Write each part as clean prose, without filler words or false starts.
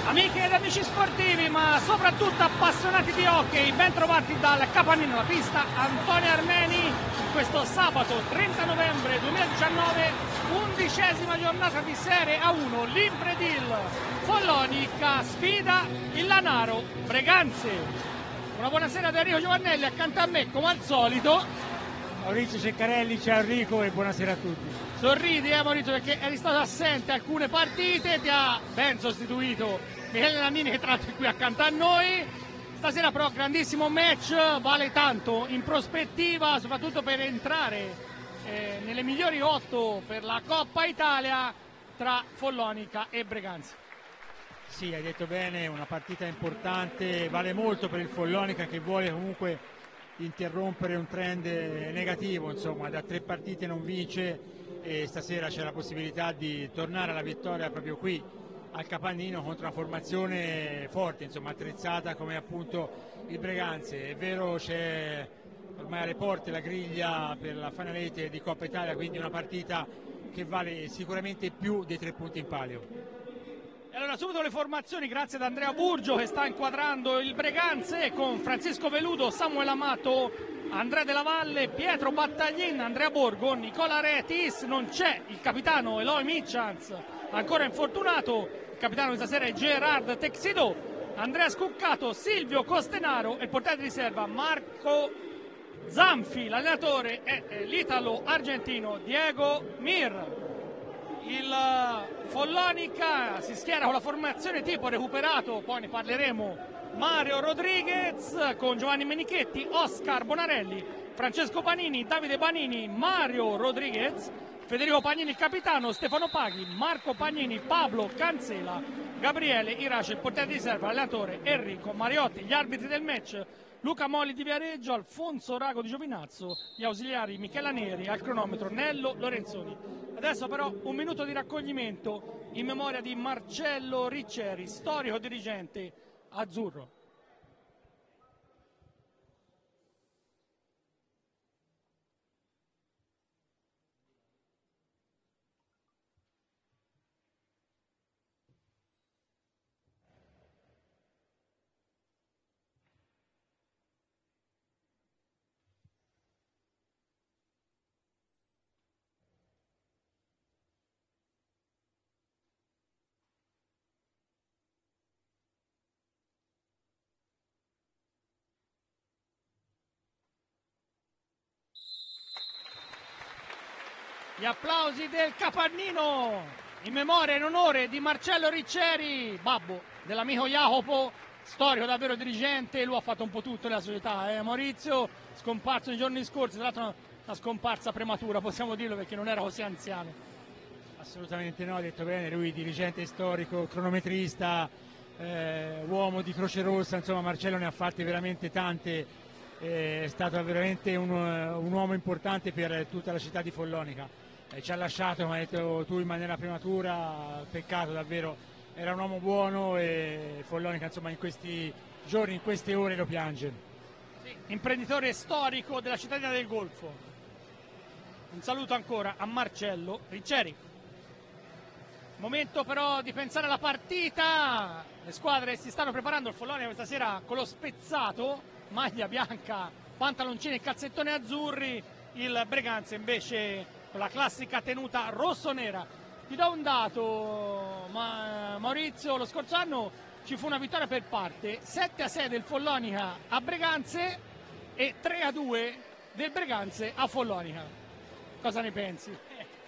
Amiche ed amici sportivi, ma soprattutto appassionati di hockey, ben trovati dal capannino, la pista Antonio Armeni, questo sabato 30 novembre 2019, 11ª giornata di Serie A1, l'Impredil Follonica sfida il Lanaro Breganze. Una buonasera da Enrico Giovannelli, accanto a me come al solito Maurizio Ceccarelli. Ciao Enrico e buonasera a tutti. Sorridi Maurizio, perché eri stato assente alcune partite, ti ha ben sostituito Michele Nannini, che tra l'altro è qui accanto a noi. Stasera però grandissimo match, vale tanto in prospettiva, soprattutto per entrare nelle migliori 8 per la Coppa Italia tra Follonica e Breganze. Sì, hai detto bene, una partita importante, vale molto per il Follonica che vuole comunque interrompere un trend negativo, insomma, da 3 partite non vince e stasera c'è la possibilità di tornare alla vittoria proprio qui al Capannino contro una formazione forte, insomma, attrezzata come appunto il Breganze. È vero, c'è ormai alle porte la griglia per la finalette di Coppa Italia, quindi una partita che vale sicuramente più dei 3 punti in palio. E allora subito le formazioni, grazie ad Andrea Burgio che sta inquadrando il Breganze con Francisco Veludo, Samuel Amato, Andrea Della Valle, Pietro Battaglin, Andrea Borgo, Nicola Retis, non c'è il capitano Eloy Michans, ancora infortunato, il capitano di stasera è Gerard Texido, Andrea Scuccato, Silvio Costenaro e il portiere di riserva Marco Zanfi, l'allenatore è l'italo argentino Diego Mir. Il Follonica si schiera con la formazione tipo recuperato, poi ne parleremo, Mario Rodriguez con Giovanni Menichetti, Oscar Bonarelli, Francesco Panini, Davide Panini, Mario Rodriguez, Federico Pagnini il capitano, Stefano Paghi, Marco Pagnini, Pablo Cancela, Gabriele Irace, il portiere di riserva, l'allenatore Enrico Mariotti, gli arbitri del match Luca Moli di Viareggio, Alfonso Rago di Giovinazzo, gli ausiliari Michela Neri, al cronometro Nello Lorenzoni. Adesso però un minuto di raccoglimento in memoria di Marcello Ricceri, storico dirigente azzurro. Gli applausi del Capannino in memoria e in onore di Marcello Ricceri, babbo dell'amico Jacopo, storico davvero dirigente. Lui ha fatto un po' tutto nella società, Maurizio, scomparso nei giorni scorsi, tra l'altro una scomparsa prematura, possiamo dirlo, perché non era così anziano. Assolutamente no, ha detto bene, lui dirigente storico, cronometrista, uomo di Croce Rossa, insomma Marcello ne ha fatte veramente tante, è stato veramente un uomo importante per tutta la città di Follonica. Ci ha lasciato, come hai detto tu, in maniera prematura, peccato davvero, era un uomo buono e Follonica insomma in questi giorni, in queste ore lo piange. Sì, imprenditore storico della cittadina del Golfo. Un saluto ancora a Marcello Ricceri. Momento però di pensare alla partita, le squadre si stanno preparando, il Follonica questa sera con lo spezzato, maglia bianca, pantaloncini e calzettoni azzurri, il Breganze invece con la classica tenuta rosso-nera. Ti do un dato, Maurizio, lo scorso anno ci fu una vittoria per parte, 7-6 del Follonica a Breganze e 3-2 del Breganze a Follonica. Cosa ne pensi?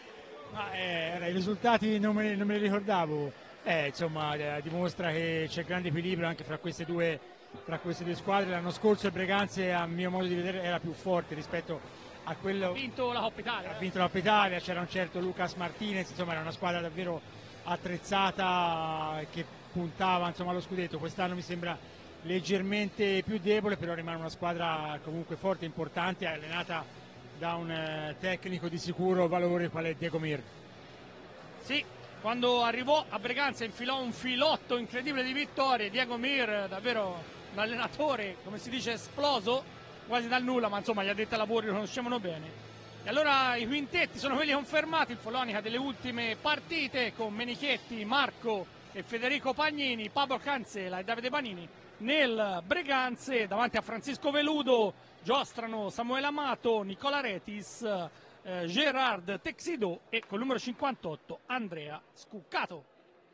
I risultati non me li ricordavo, insomma dimostra che c'è grande equilibrio anche fra queste due squadre. L'anno scorso il Breganze, a mio modo di vedere, era più forte rispetto a quello. Ha vinto la Coppa Italia. Ha vinto la Coppa Italia, c'era un certo Lucas Martinez, insomma era una squadra davvero attrezzata che puntava insomma allo scudetto. Quest'anno mi sembra leggermente più debole, però rimane una squadra comunque forte, importante, allenata da un tecnico di sicuro valore qual è Diego Mir. Sì, quando arrivò a Breganze infilò un filotto incredibile di vittorie. Diego Mir, davvero un allenatore, come si dice, esploso quasi dal nulla, ma insomma gli addetti ai lavori lo conoscevano bene. E allora i quintetti sono quelli confermati, il Follonica delle ultime partite con Menichetti, Marco e Federico Pagnini, Pablo Cancela e Davide Banini. Nel Breganze davanti a Francisco Veludo giostrano Samuele Amato, Nicola Retis, Gerard Texido e col numero 58 Andrea Scuccato.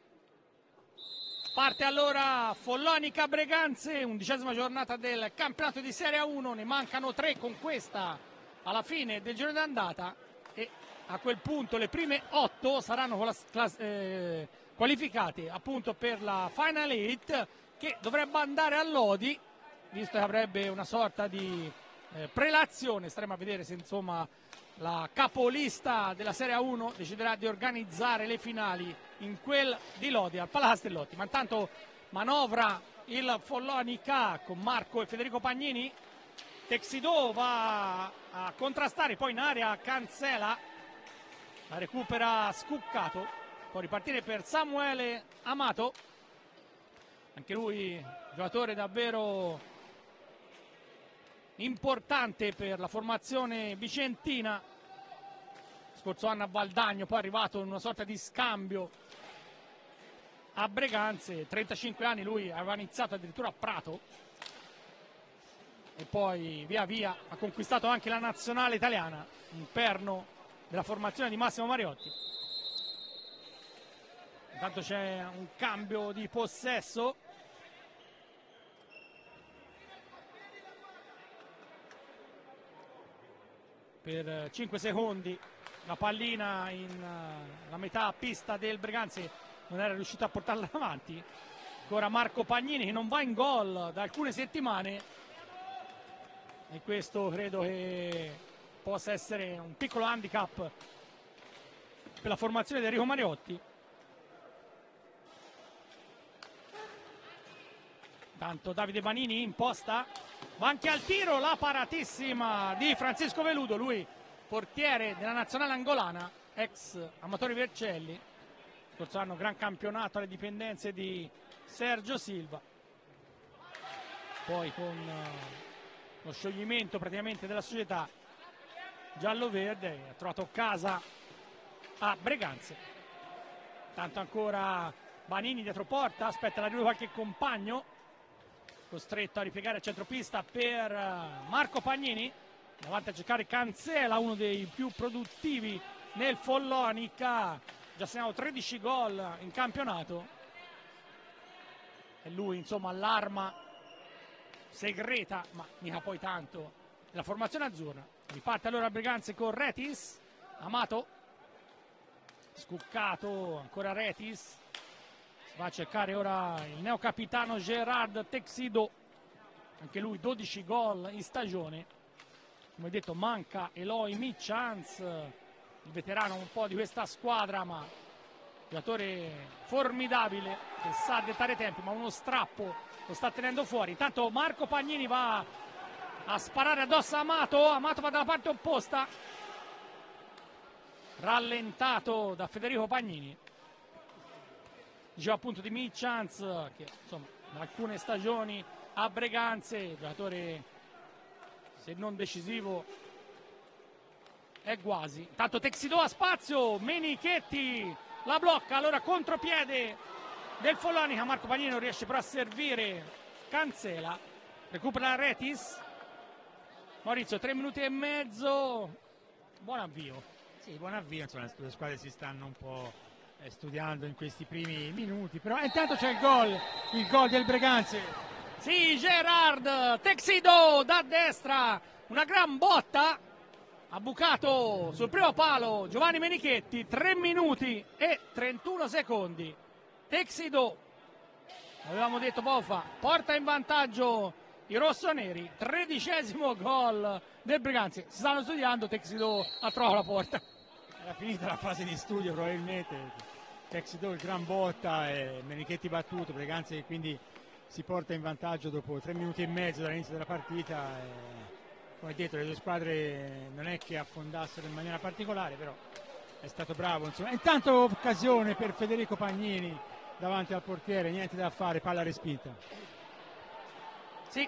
Parte allora Follonica Breganze, 11ª giornata del campionato di Serie A1, ne mancano 3 con questa alla fine del girone d'andata e a quel punto le prime 8 saranno qualificate appunto per la Final 8 che dovrebbe andare a Lodi, visto che avrebbe una sorta di prelazione. Staremo a vedere se insomma la capolista della Serie A1 deciderà di organizzare le finali in quel di Lodi al Palazzo Stellotti. Ma intanto manovra il Follonica con Marco e Federico Pagnini. Texido va a contrastare poi in area Cancela, la recupera Scuccato, può ripartire per Samuele Amato, anche lui giocatore davvero importante per la formazione vicentina, scorso anno a Valdagno, poi è arrivato in una sorta di scambio a Breganze, 35 anni, lui aveva iniziato addirittura a Prato e poi via via ha conquistato anche la nazionale italiana, un perno della formazione di Massimo Mariotti. Intanto c'è un cambio di possesso. Per 5 secondi la pallina la metà pista del Breganze non era riuscito a portarla avanti. Ancora Marco Pagnini che non va in gol da alcune settimane e questo credo che possa essere un piccolo handicap per la formazione di Enrico Mariotti. Tanto Davide Banini imposta, va anche al tiro, la paratissima di Francisco Veludo, lui portiere della nazionale angolana, ex Amatori Vercelli, scorso anno gran campionato alle dipendenze di Sergio Silva, poi con lo scioglimento praticamente della società giallo-verde ha trovato casa a Breganze. Tanto ancora Banini dietro porta, aspetta l'arrivo di qualche compagno, costretto a ripiegare il centropista per Marco Pagnini, davanti a cercare Cancela, uno dei più produttivi nel Follonica, già segnato 13 gol in campionato e lui insomma l'arma segreta, ma mica poi tanto, della formazione azzurra. Riparte allora Breganze con Retis, Amato, Scuccato, ancora Retis, va a cercare ora il neocapitano Gerard Texido, anche lui 12 gol in stagione. Come detto manca Eloy Michans, il veterano un po' di questa squadra, ma giocatore formidabile che sa dettare tempi, ma uno strappo lo sta tenendo fuori. Intanto Marco Pagnini va a sparare addosso a Amato, Amato va dalla parte opposta, rallentato da Federico Pagnini. Dicevo appunto di Michans che insomma da alcune stagioni a Breganze, giocatore se non decisivo è quasi. Intanto Texido a spazio, Menichetti la blocca, allora contropiede del Follonica, Marco Pagnini non riesce però a servire Cancela, recupera Retis, Maurizio 3 minuti e mezzo, buon avvio. Sì, buon avvio, insomma le squadre si stanno un po' studiando in questi primi minuti, però intanto c'è il gol del Breganze. Sì, Gerard Texido da destra, una gran botta, ha bucato sul primo palo Giovanni Menichetti, 3 minuti e 31 secondi. Texido, avevamo detto poco fa, porta in vantaggio i rossoneri, 13° gol del Breganze. Si stanno studiando, Texido ha trovato la porta. Era finita la fase di studio probabilmente. Texido il gran botta e Menichetti battuto, Breganze che quindi si porta in vantaggio dopo 3 minuti e mezzo dall'inizio della partita. Come detto, le due squadre non è che affondassero in maniera particolare, però è stato bravo insomma. Intanto occasione per Federico Pagnini davanti al portiere, niente da fare, palla respinta. Sì,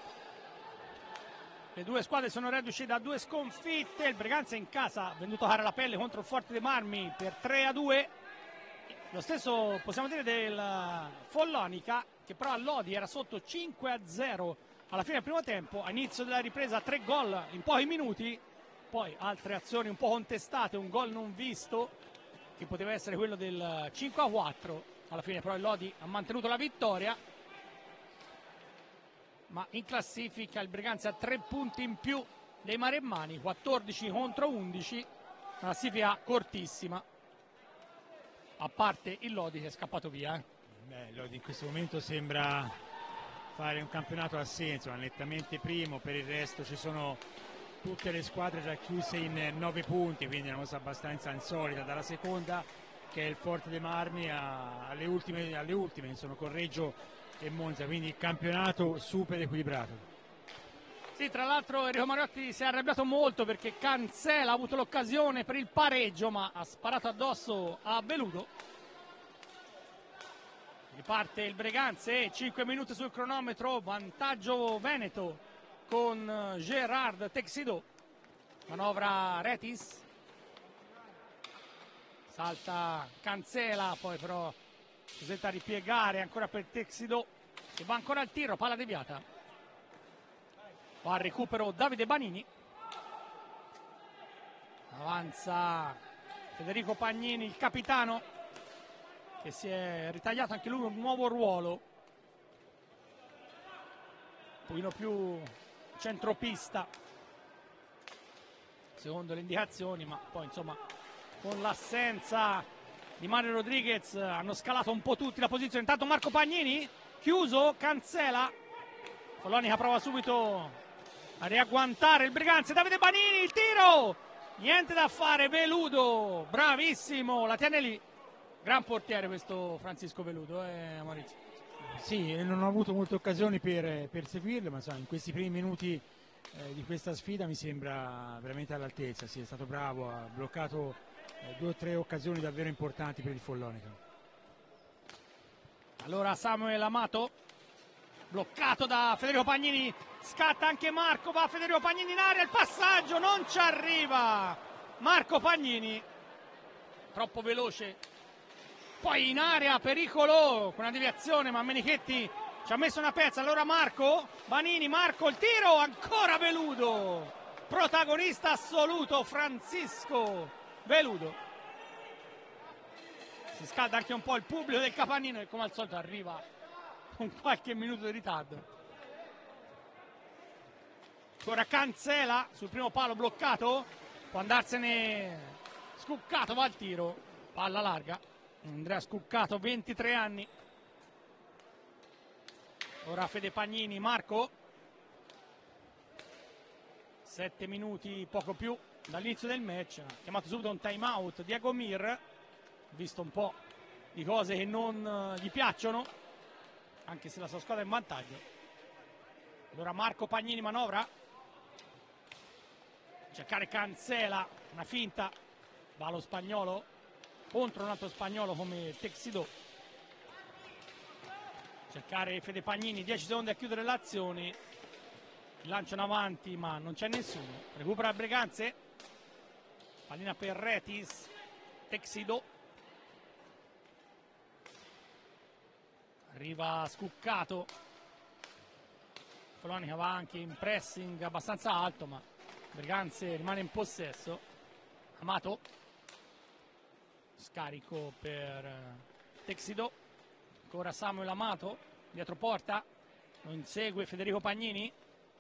le due squadre sono reduci da 2 sconfitte, il Breganze in casa ha venduto cara la pelle contro il Forte dei Marmi per 3-2, Lo stesso possiamo dire del Follonica, che però a Lodi era sotto 5-0 alla fine del primo tempo, a inizio della ripresa 3 gol in pochi minuti, poi altre azioni un po' contestate, un gol non visto che poteva essere quello del 5-4, alla fine però il Lodi ha mantenuto la vittoria, ma in classifica il Breganze ha 3 punti in più dei maremmani, 14 contro 11, una classifica cortissima, a parte il Lodi che è scappato via. Beh, Lodi in questo momento sembra fare un campionato a senso, nettamente primo, per il resto ci sono tutte le squadre già chiuse in 9 punti, quindi è una cosa abbastanza insolita, dalla seconda che è il Forte dei Marmi alle ultime sono Correggio e Monza, quindi il campionato super equilibrato. Sì, tra l'altro Enrico Mariotti si è arrabbiato molto perché Cancela ha avuto l'occasione per il pareggio, ma ha sparato addosso a Beludo. Riparte il Breganze, 5 minuti sul cronometro, vantaggio Veneto con Gerard Texido. Manovra Retis, salta Cancela, poi però si tenta a ripiegare ancora per Texido che va ancora al tiro, palla deviata. Va al recupero Davide Banini, avanza Federico Pagnini, il capitano, che si è ritagliato anche lui un nuovo ruolo, un pochino più centropista secondo le indicazioni, ma poi insomma con l'assenza di Mario Rodriguez hanno scalato un po' tutti la posizione. Intanto Marco Pagnini, chiuso, Cancela, Follonica prova subito a riagguantare il Breganze, Davide Banini, il tiro, niente da fare, Veludo, bravissimo, la tiene lì, gran portiere questo Francisco Veludo, Maurizio. Sì, non ho avuto molte occasioni per seguirlo, ma in questi primi minuti di questa sfida mi sembra veramente all'altezza, sì, è stato bravo, ha bloccato 2 o 3 occasioni davvero importanti per il Follonica. Allora Samuel Amato, bloccato da Federico Pagnini, scatta anche Marco, va Federico Pagnini in area, il passaggio non ci arriva, Marco Pagnini troppo veloce, poi in area pericolo con una deviazione, ma Menichetti ci ha messo una pezza. Allora Marco Banini, Marco il tiro, ancora Veludo, protagonista assoluto Francisco Veludo. Si scalda anche un po' il pubblico del Capannino che come al solito arriva con qualche minuto di ritardo. Ancora Cancela sul primo palo bloccato, può andarsene Scuccato, va al tiro, palla larga, Andrea Scuccato, 23 anni. Ora Fede Pagnini, Marco, 7 minuti poco più dall'inizio del match, ha chiamato subito un time out di Agomir, visto un po' di cose che non gli piacciono, anche se la sua squadra è in vantaggio. Allora Marco Pagnini manovra, cercare Cancela, una finta, va lo spagnolo contro un altro spagnolo come Texido, cercare Fede Pagnini, 10 secondi a chiudere l'azione, lanciano avanti ma non c'è nessuno, recupera Breganze, pallina per Retis, Texido, arriva Scuccato, Follonica va anche in pressing abbastanza alto ma Breganze rimane in possesso. Amato, scarico per Texido, ancora Samuel Amato, dietro porta, lo insegue Federico Pagnini,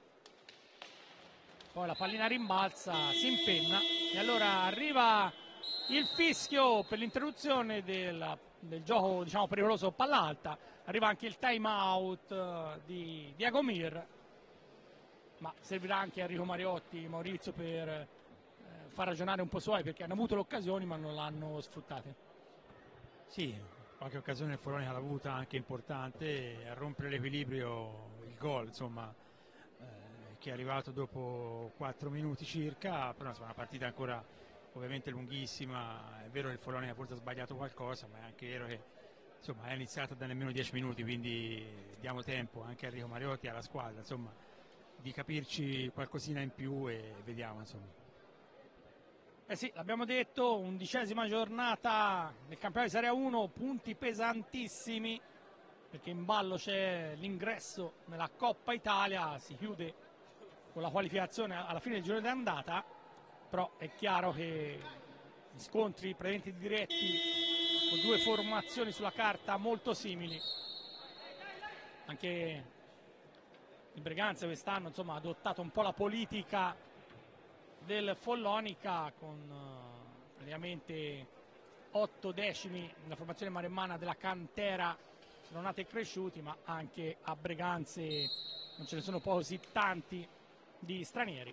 poi la pallina rimbalza, si impenna e allora arriva il fischio per l'interruzione del gioco, diciamo, pericoloso palla alta, arriva anche il time out di Agomir, ma servirà anche a Enrico Mariotti, Maurizio, per far ragionare un po' suoi, perché hanno avuto le occasioni ma non l'hanno sfruttate. Sì, qualche occasione il Follonica l'ha avuta anche importante, a rompere l'equilibrio il gol, insomma, che è arrivato dopo 4 minuti circa, però insomma, una partita ancora ovviamente lunghissima. È vero che il Follonica forse ha sbagliato qualcosa, ma è anche vero che insomma, è iniziata da nemmeno 10 minuti, quindi diamo tempo anche a Enrico Mariotti e alla squadra, insomma, di capirci qualcosina in più e vediamo, insomma. Eh sì, l'abbiamo detto, 11ª giornata del campionato di Serie 1, punti pesantissimi, perché in ballo c'è l'ingresso nella Coppa Italia, si chiude con la qualificazione alla fine del girone d'andata, però è chiaro che gli scontri praticamente diretti con due formazioni sulla carta molto simili. Anche il Breganze quest'anno insomma, ha adottato un po' la politica del Follonica con praticamente 8 decimi nella formazione maremmana della cantera sono nati e cresciuti, ma anche a Breganze non ce ne sono poi così tanti di stranieri.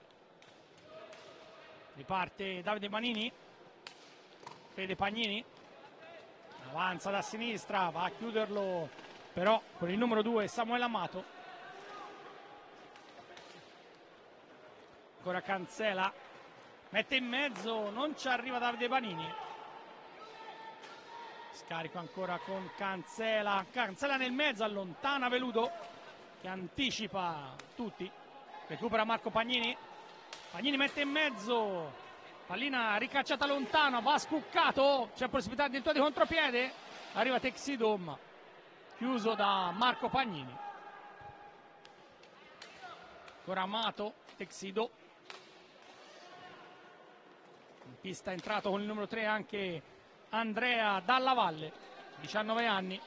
Riparte Davide Manini, Fede Pagnini, avanza da sinistra, va a chiuderlo però con il numero 2 Samuele Amato. Ancora Cancela, mette in mezzo, non ci arriva Davide Panini. Scarico ancora con Cancela, Cancela nel mezzo, allontana Veludo che anticipa tutti, recupera Marco Pagnini, Pagnini mette in mezzo, pallina ricacciata lontana, va scuccato, c'è possibilità addirittura di contropiede, arriva Texidom, chiuso da Marco Pagnini. Ancora Amato, Texido, in pista è entrato con il numero 3 anche Andrea Dalla Valle, 19 anni.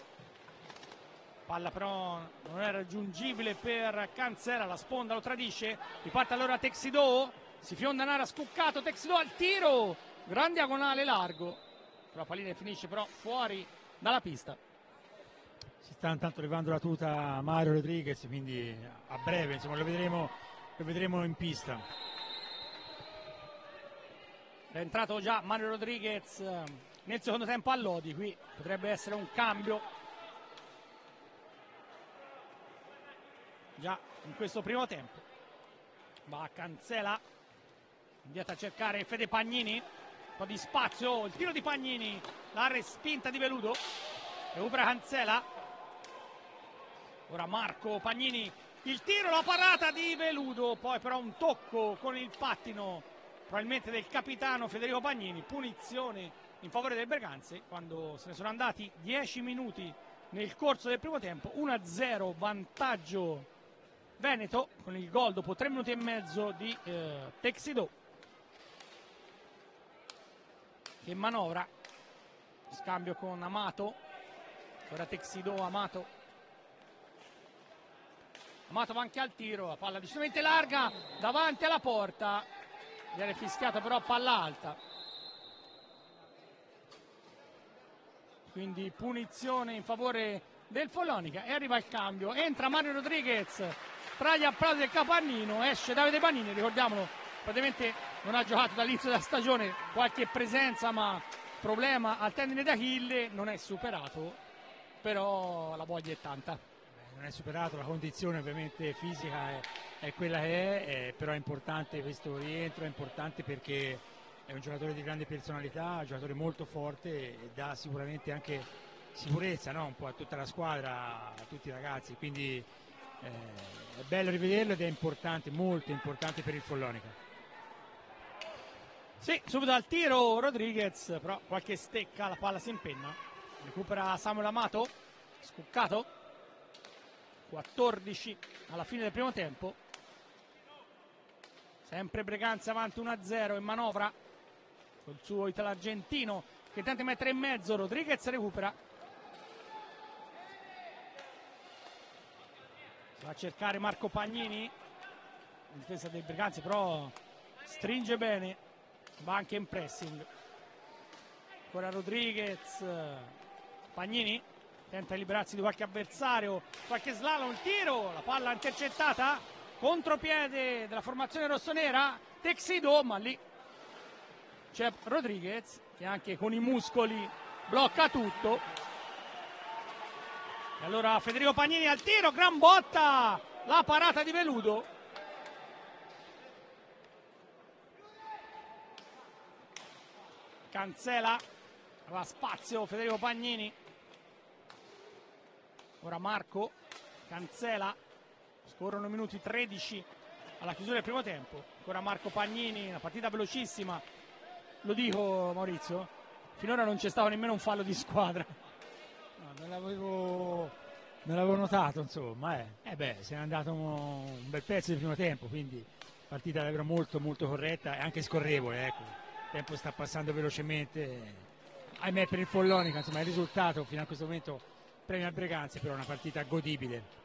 Palla però non è raggiungibile per Cancela, la sponda lo tradisce, riparte allora Texido, si fionda Nara scuccato, Texido al tiro, gran diagonale largo, la pallina finisce però fuori dalla pista. Si sta intanto levando la tuta Mario Rodriguez, quindi a breve insomma, lo vedremo in pista. È entrato già Mario Rodriguez nel secondo tempo a Lodi, qui potrebbe essere un cambio già in questo primo tempo. Va a Cancela, andiamo a cercare Fede Pagnini, un po' di spazio, il tiro di Pagnini, la respinta di Veludo, recupera Cancela, ora Marco Pagnini, il tiro, la parata di Veludo, poi però un tocco con il pattino probabilmente del capitano Federico Pagnini, punizione in favore del Breganze quando se ne sono andati 10 minuti nel corso del primo tempo. 1-0 vantaggio Veneto con il gol dopo 3 minuti e mezzo di Texido che manovra, scambio con Amato, ora Texido, Amato va anche al tiro, la palla decisamente larga davanti alla porta, viene fischiata però a palla alta, quindi punizione in favore del Follonica e arriva il cambio, entra Mario Rodriguez tra gli applausi del Capannino, esce Davide Panini, ricordiamolo, praticamente non ha giocato dall'inizio della stagione, qualche presenza ma problema al tendine d'Achille, non è superato, però la voglia è tanta. Non è superato, la condizione ovviamente fisica è quella che è, però è importante questo rientro, è importante perché è un giocatore di grande personalità, un giocatore molto forte e dà sicuramente anche sicurezza, no? Un po' a tutta la squadra, a tutti i ragazzi, quindi è bello rivederlo ed è importante, molto importante per il Follonica. Sì, subito al tiro Rodriguez, però qualche stecca, la palla si impenna, recupera Samuel Amato, scuccato, 14 alla fine del primo tempo, sempre Breganze avanti 1-0 in manovra col suo italo-argentino che tenta di mettere in mezzo, Rodriguez recupera, va a cercare Marco Pagnini, in difesa dei Breganze però stringe bene, va anche in pressing, ancora Rodriguez, Pagnini tenta di liberarsi di qualche avversario, qualche slalom, il tiro, la palla intercettata, contropiede della formazione rossonera, Texido, ma lì c'è Rodriguez che anche con i muscoli blocca tutto. E allora Federico Pagnini al tiro, gran botta, la parata di Veludo. Cancela, aveva spazio Federico Pagnini. Ora Marco, Cancela, scorrono minuti 13 alla chiusura del primo tempo. Ancora Marco Pagnini, una partita velocissima, lo dico Maurizio, finora non c'è stato nemmeno un fallo di squadra. No, non l'avevo notato, insomma, se n'è andato un bel pezzo del primo tempo, quindi partita davvero molto molto corretta e anche scorrevole, ecco. Il tempo sta passando velocemente, ahimè per il Follonica, insomma il risultato fino a questo momento premia il Breganze, però è una partita godibile.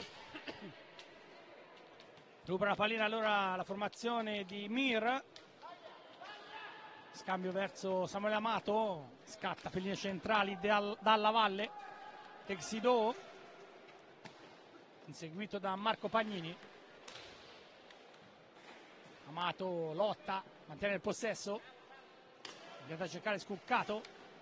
Recupera la pallina allora la formazione di Mir, scambio verso Samuele Amato, scatta per linee centrali dalla Valle, Texidò inseguito da Marco Pagnini. Amato lotta, mantiene il possesso, andiamo a cercare Scuccato,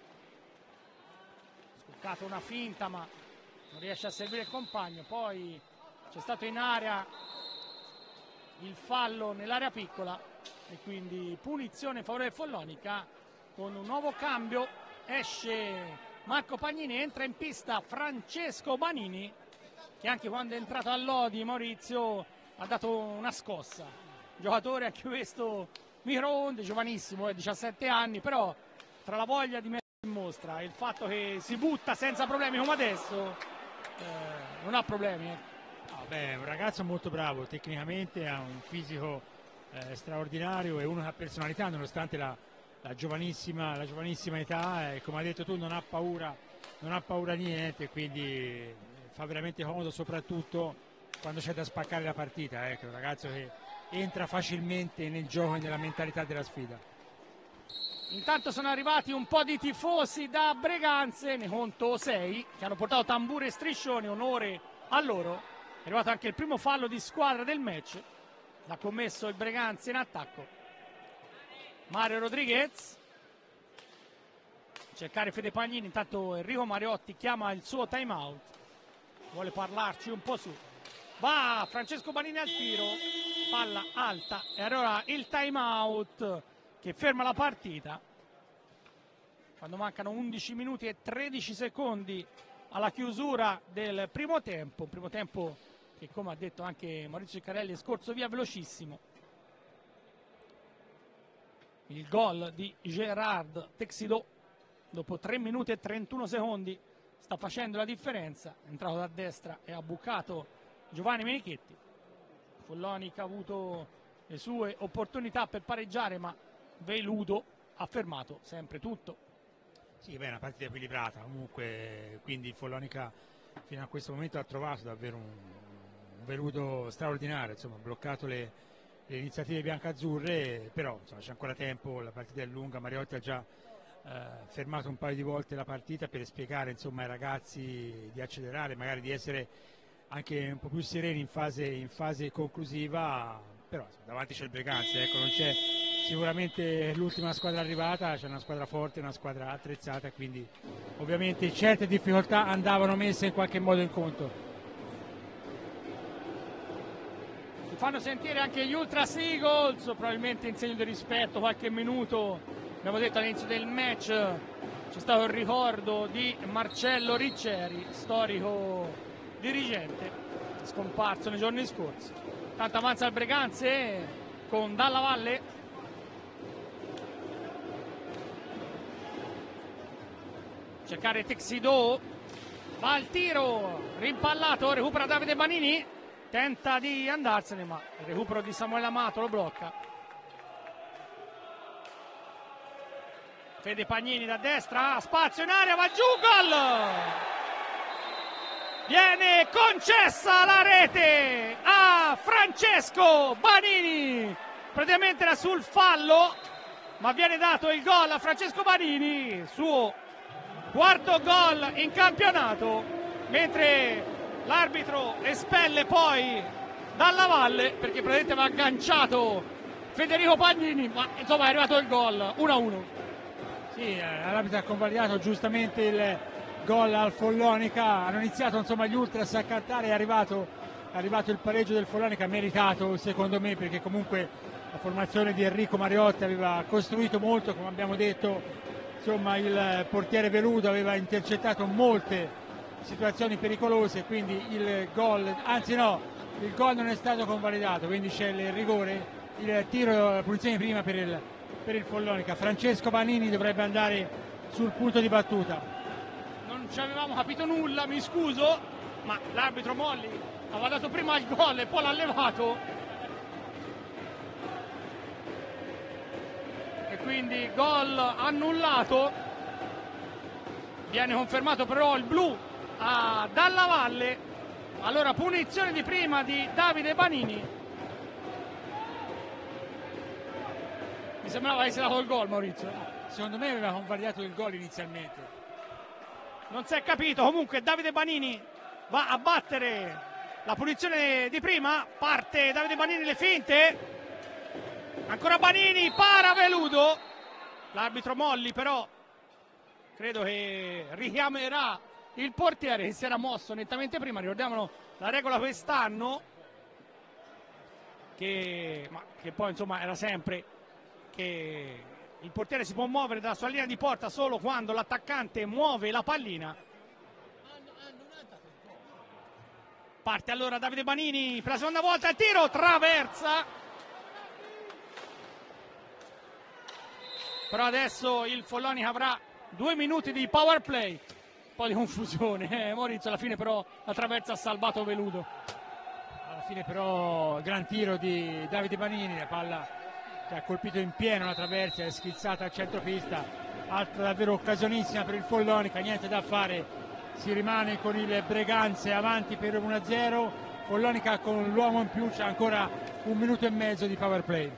una finta ma non riesce a servire il compagno, poi c'è stato in area il fallo nell'area piccola e quindi punizione in favore del Follonica. Con un nuovo cambio esce Marco Pagnini, entra in pista Francesco Banini, che anche quando è entrato a Lodi, Maurizio, ha dato una scossa. Giocatore anche questo Mironde, giovanissimo, 17 anni, però tra la voglia di mettere in mostra e il fatto che si butta senza problemi come adesso, non ha problemi. È un ragazzo molto bravo tecnicamente, ha un fisico straordinario e uno che ha personalità nonostante la giovanissima età, e come hai detto tu non ha paura di niente, quindi fa veramente comodo soprattutto quando c'è da spaccare la partita, è un ragazzo che entra facilmente nel gioco e nella mentalità della sfida. Intanto sono arrivati un po' di tifosi da Breganze, ne conto 6, che hanno portato tamburi e striscioni, onore a loro. È arrivato anche il primo fallo di squadra del match, l'ha commesso il Breganze in attacco. Mario Rodriguez, cercare Fede Pagnini, intanto Enrico Mariotti chiama il suo time out, vuole parlarci un po' su. Va Francesco Banini al tiro, palla alta e allora il time out che ferma la partita quando mancano 11 minuti e 13 secondi alla chiusura del primo tempo che, come ha detto anche Maurizio Ciccarelli, è scorso via velocissimo. Il gol di Gerard Texidò dopo 3 minuti e 31 secondi sta facendo la differenza, è entrato da destra e ha bucato Giovanni Menichetti. Follonica ha avuto le sue opportunità per pareggiare, ma Veludo ha fermato sempre tutto. Sì, è una partita equilibrata comunque, quindi Follonica fino a questo momento ha trovato davvero un Veludo straordinario, insomma, ha bloccato le iniziative biancazzurre, però c'è ancora tempo, la partita è lunga. Mariotti ha già fermato un paio di volte la partita per spiegare, insomma, ai ragazzi di accelerare, magari di essere anche un po' più sereni in fase conclusiva, però davanti c'è il Breganze, non c'è sicuramente l'ultima squadra arrivata, c'è una squadra forte, una squadra attrezzata, quindi ovviamente certe difficoltà andavano messe in qualche modo in conto. Fanno sentire anche gli Ultras Eagles, probabilmente in segno di rispetto, qualche minuto, abbiamo detto all'inizio del match, c'è stato il ricordo di Marcello Ricceri, storico dirigente, scomparso nei giorni scorsi. Tanto avanza il Breganze con Dalla Valle, cercare Texidò, va al tiro, rimpallato, recupera Davide Banini, tenta di andarsene ma il recupero di Samuele Amato lo blocca. Fede Pagnini da destra, spazio in area, va giù, gol! Viene concessa la rete a Francesco Banini, praticamente era sul fallo ma viene dato il gol a Francesco Banini, suo quarto gol in campionato, mentre l'arbitro espelle poi Dalla Valle perché praticamente aveva agganciato Federico Pagnini, ma insomma è arrivato il gol 1-1. Sì, l'arbitro ha convalidato giustamente il gol al Follonica, hanno iniziato insomma gli Ultras a cantare, è arrivato il pareggio del Follonica, meritato secondo me, perché comunque la formazione di Enrico Mariotti aveva costruito molto, come abbiamo detto, insomma il portiere Veludo aveva intercettato molte situazioni pericolose, quindi il gol, anzi no, il gol non è stato convalidato, quindi c'è il rigore, il tiro, la punizione prima per il Follonica. Francesco Vanini dovrebbe andare sul punto di battuta. Non ci avevamo capito nulla, mi scuso, ma l'arbitro Molli aveva dato prima il gol e poi l'ha levato, e quindi gol annullato. Viene confermato però il blu a Dalla Valle. Allora punizione di prima di Davide Banini. Mi sembrava che si era dato il gol, Maurizio. Secondo me aveva convalidato il gol inizialmente. Non si è capito, comunque Davide Banini va a battere la punizione di prima. Parte Davide Banini, le finte, ancora Banini, para Veludo. L'arbitro Molli però credo che richiamerà il portiere che si era mosso nettamente prima. Ricordiamolo, la regola quest'anno, che poi insomma era sempre che il portiere si può muovere dalla sua linea di porta solo quando l'attaccante muove la pallina. Parte allora Davide Banini per la seconda volta, il tiro, traversa. Però adesso il Follonica avrà 2 minuti di power play. Un po' di confusione, Maurizio, alla fine però la traversa ha salvato Veludo. Alla fine però gran tiro di Davide Banini, la palla che ha colpito in pieno la traversa, è schizzata al centropista, altra davvero occasionissima per il Follonica, niente da fare, si rimane con il Breganze avanti per 1-0, Follonica con l'uomo in più, c'è ancora 1 minuto e mezzo di power play.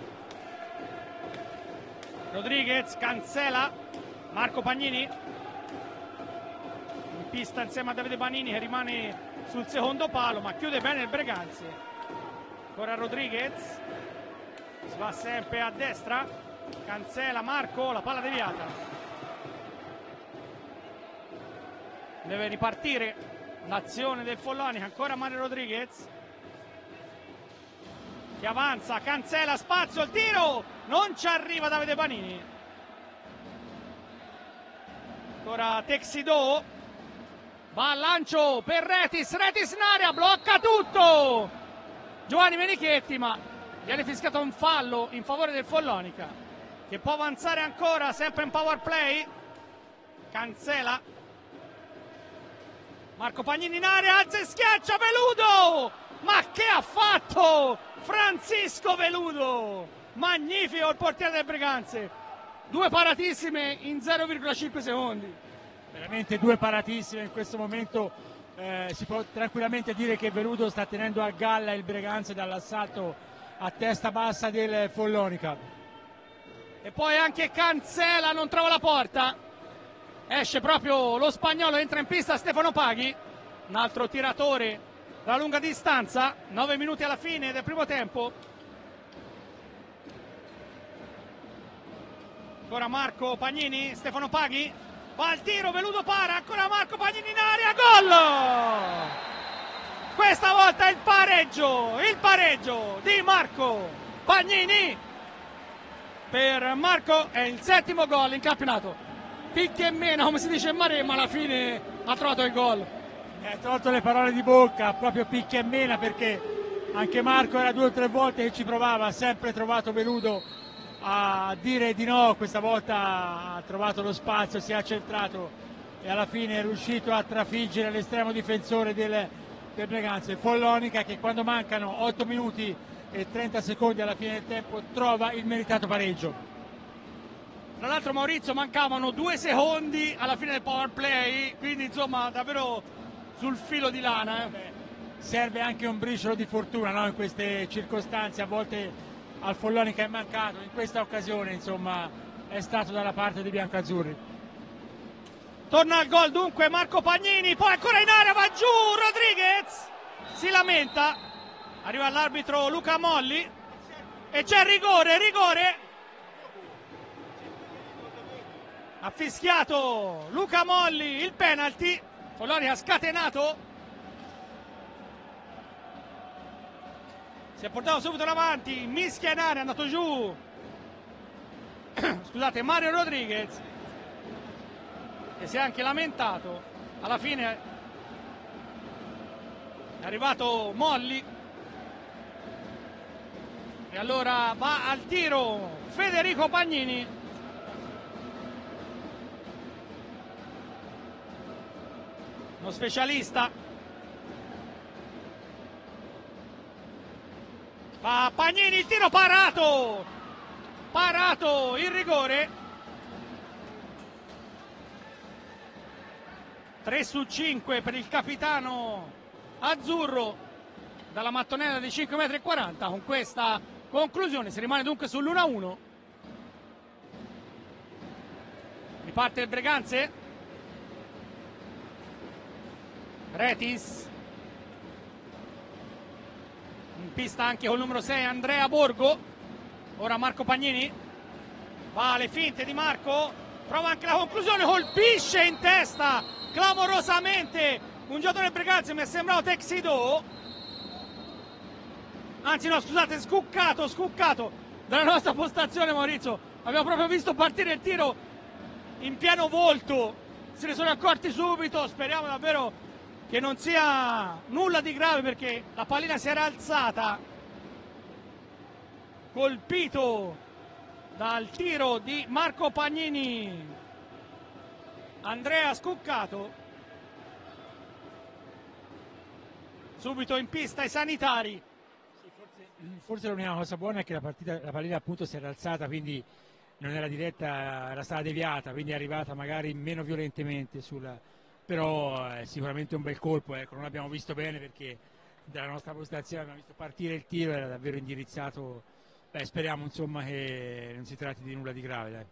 Rodriguez cancela, Marco Pagnini in pista insieme a Davide Banini che rimane sul secondo palo, ma chiude bene il Breganze. Ancora Rodriguez, si va sempre a destra, cancela Marco, la palla deviata. Deve ripartire l'azione del Follonica, ancora Mario Rodriguez che avanza, cancela, spazio, il tiro, non ci arriva Davide Banini. Ancora Texidò, va al lancio per Retis in area, blocca tutto Giovanni Menichetti, ma viene fischiato un fallo in favore del Follonica, che può avanzare ancora, sempre in power play. Cancela, Marco Pagnini in area, alza e schiaccia Veludo, ma che ha fatto Francisco Veludo? Magnifico il portiere del Breganze, 2 paratissime in 0,5 secondi. Veramente 2 paratissime in questo momento, si può tranquillamente dire che Veludo sta tenendo a galla il Breganze dall'assalto a testa bassa del Follonica. E poi anche Cancela non trova la porta, esce proprio lo spagnolo, entra in pista Stefano Paghi, un altro tiratore da lunga distanza. 9 minuti alla fine del primo tempo. Ancora Marco Pagnini, Stefano Paghi, va al tiro, Veludo para, ancora Marco Pagnini in area, gol! Questa volta il pareggio di Marco Pagnini. Per Marco è il 7° gol in campionato. Picchia e mena, come si dice in Maremma, alla fine ha trovato il gol. Ha tolto le parole di bocca, proprio picchia e mena, perché anche Marco era 2 o 3 volte che ci provava, ha sempre trovato Veludo a dire di no, questa volta ha trovato lo spazio, si è accentrato e alla fine è riuscito a trafiggere l'estremo difensore del Breganze. Follonica che quando mancano 8 minuti e 30 secondi alla fine del tempo trova il meritato pareggio. Tra l'altro, Maurizio, mancavano 2 secondi alla fine del power play, quindi insomma davvero sul filo di lana. Serve anche un briciolo di fortuna, no? In queste circostanze a volte al Follonica è mancato, in questa occasione insomma è stato dalla parte dei biancazzurri. Torna al gol dunque Marco Pagnini, poi ancora in area, va giù Rodriguez, si lamenta, arriva l'arbitro Luca Molli e c'è rigore. Ha fischiato Luca Molli il penalty, Follonica ha scatenato, si è portato subito in avanti, mischia in area, è andato giù scusate, Mario Rodriguez, che si è anche lamentato. Alla fine è arrivato Molli e allora va al tiro Federico Pagnini. Uno specialista. Va Pagnini, il tiro parato, parato, il rigore. 3 su 5 per il capitano azzurro dalla mattonella di 5,40 m. Con questa conclusione si rimane dunque sull'1-1. Riparte il Breganze. Retis. In pista anche col numero 6 Andrea Borgo. Ora Marco Pagnini. Va alle finte di Marco. Prova anche la conclusione. Colpisce in testa clamorosamente un giocatore Breganze, mi è sembrato Texido. Anzi no, scusate, Scuccato dalla nostra postazione, Maurizio. Abbiamo proprio visto partire il tiro in pieno volto. Se ne sono accorti subito. Speriamo davvero che non sia nulla di grave, perché la pallina si era alzata, colpito dal tiro di Marco Pagnini. Andrea Scuccato. Subito in pista i sanitari. Forse l'unica cosa buona è che la pallina appunto si era alzata, quindi non era diretta, era stata deviata, quindi è arrivata magari meno violentemente però è sicuramente un bel colpo, ecco. Non l'abbiamo visto bene perché dalla nostra postazione abbiamo visto partire il tiro, era davvero indirizzato. Speriamo insomma che non si tratti di nulla di grave, dai.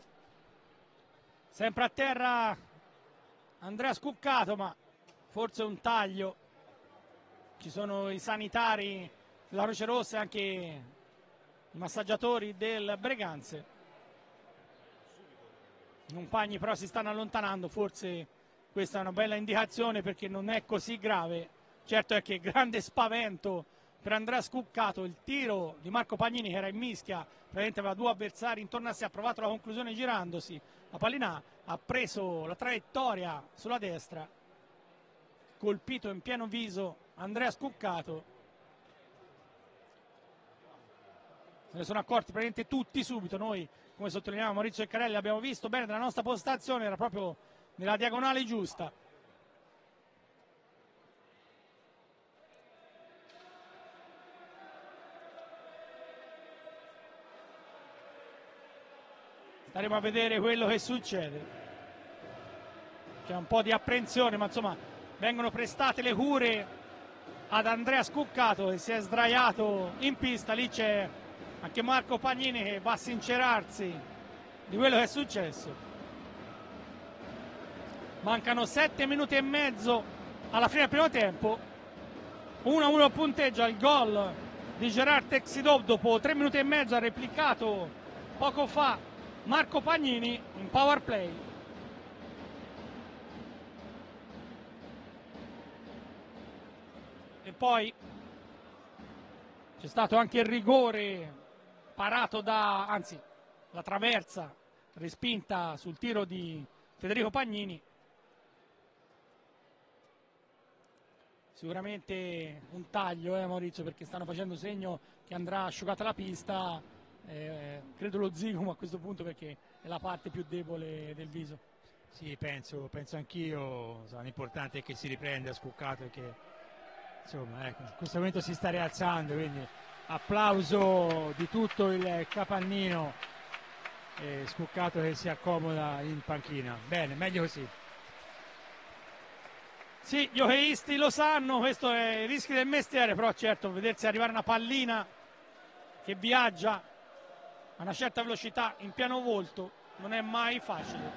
Sempre a terra Andrea Scuccato, ma forse un taglio. Ci sono i sanitari della Croce Rossa e anche i massaggiatori del Breganze. I compagni però si stanno allontanando, forse questa è una bella indicazione perché non è così grave. Certo è che grande spavento per Andrea Scuccato, il tiro di Marco Pagnini che era in mischia, praticamente aveva due avversari intorno a sé, ha provato la conclusione girandosi, la pallina ha preso la traiettoria sulla destra, colpito in pieno viso Andrea Scuccato. Se ne sono accorti praticamente tutti subito. Noi, come sottolineava Maurizio Ceccarelli, abbiamo visto bene dalla nostra postazione, era proprio nella diagonale giusta. Staremo a vedere quello che succede. C'è un po' di apprensione, ma insomma vengono prestate le cure ad Andrea Scuccato che si è sdraiato in pista. Lì c'è anche Marco Pagnini che va a sincerarsi di quello che è successo. Mancano 7 minuti e mezzo alla fine del primo tempo. 1-1 punteggio al gol di Gerard Texidov. Dopo 3 minuti e mezzo ha replicato poco fa Marco Pagnini in power play. E poi c'è stato anche il rigore parato anzi la traversa respinta sul tiro di Federico Pagnini. Sicuramente un taglio, Maurizio, perché stanno facendo segno che andrà asciugata la pista. Credo lo zigomo a questo punto, perché è la parte più debole del viso. Sì, penso anch'io. L'importante è che si riprenda Scuccato e che insomma, ecco, in questo momento si sta rialzando, quindi applauso di tutto il capannino. Scuccato che si accomoda in panchina. Bene, meglio così. Sì, gli hockeyisti lo sanno, questo è il rischio del mestiere, però certo vedersi arrivare una pallina che viaggia a una certa velocità in piano volto non è mai facile.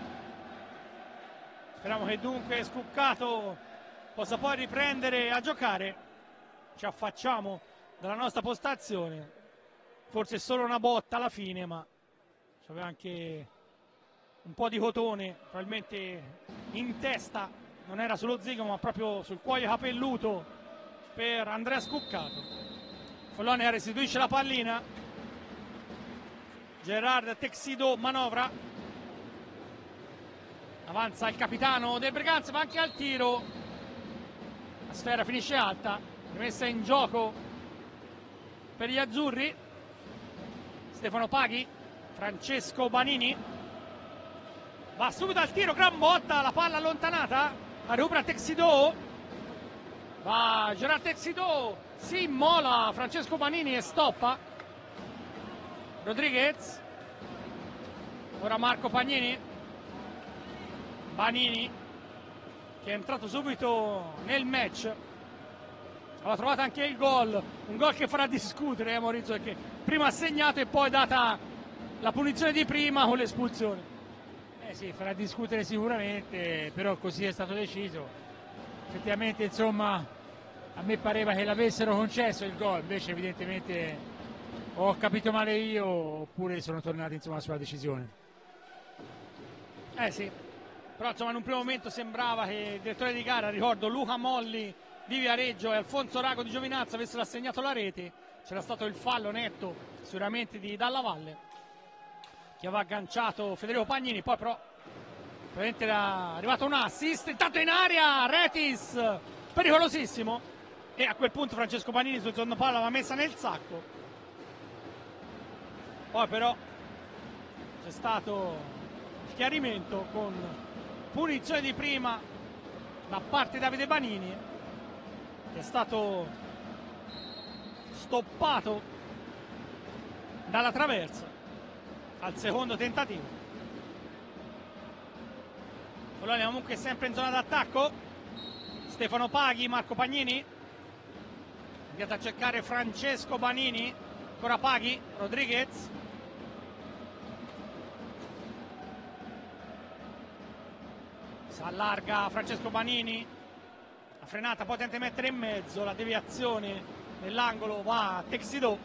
Speriamo che dunque Scuccato possa poi riprendere a giocare. Ci affacciamo dalla nostra postazione, forse solo una botta alla fine, ma c'aveva anche un po' di cotone probabilmente in testa. Non era sullo zigomo ma proprio sul cuoio capelluto per Andrea Scuccato. Follonia restituisce la pallina. Gerard Texido manovra. Avanza il capitano del Breganze, va anche al tiro. la sfera finisce alta, rimessa in gioco per gli azzurri. Stefano Paghi, Francesco Banini, va subito al tiro, gran botta, la palla allontanata, la recupera Texidò, va Gerard Texidò, si immola Francesco Banini e stoppa Rodriguez. Ora Marco Pagnini, Banini che è entrato subito nel match, aveva trovato anche il gol, un gol che farà discutere Maurizio, perché prima ha segnato e poi data la punizione di prima con l'espulsione. Sì, farà discutere sicuramente, però così è stato deciso. Effettivamente, insomma, a me pareva che l'avessero concesso il gol, invece evidentemente ho capito male io, oppure sono tornati insomma sulla decisione. Sì, però insomma in un primo momento sembrava che il direttore di gara, ricordo Luca Molli di Viareggio e Alfonso Rago di Giovinazzo, avessero assegnato la rete. C'era stato il fallo netto sicuramente di Dalla Valle, che aveva agganciato Federico Pagnini, poi però probabilmente era arrivato un assist, intanto in aria Retis, pericolosissimo, e a quel punto Francesco Pagnini sul secondo palo l'aveva messa nel sacco. Poi però c'è stato il chiarimento con punizione di prima da parte di Davide Banini, che è stato stoppato dalla traversa al secondo tentativo. Polonia comunque sempre in zona d'attacco. Stefano Paghi, Marco Pagnini, andato a cercare Francesco Banini, ancora Paghi, Rodriguez, si allarga Francesco Banini, la frenata poi tenta di mettere in mezzo, la deviazione nell'angolo va a Texidò.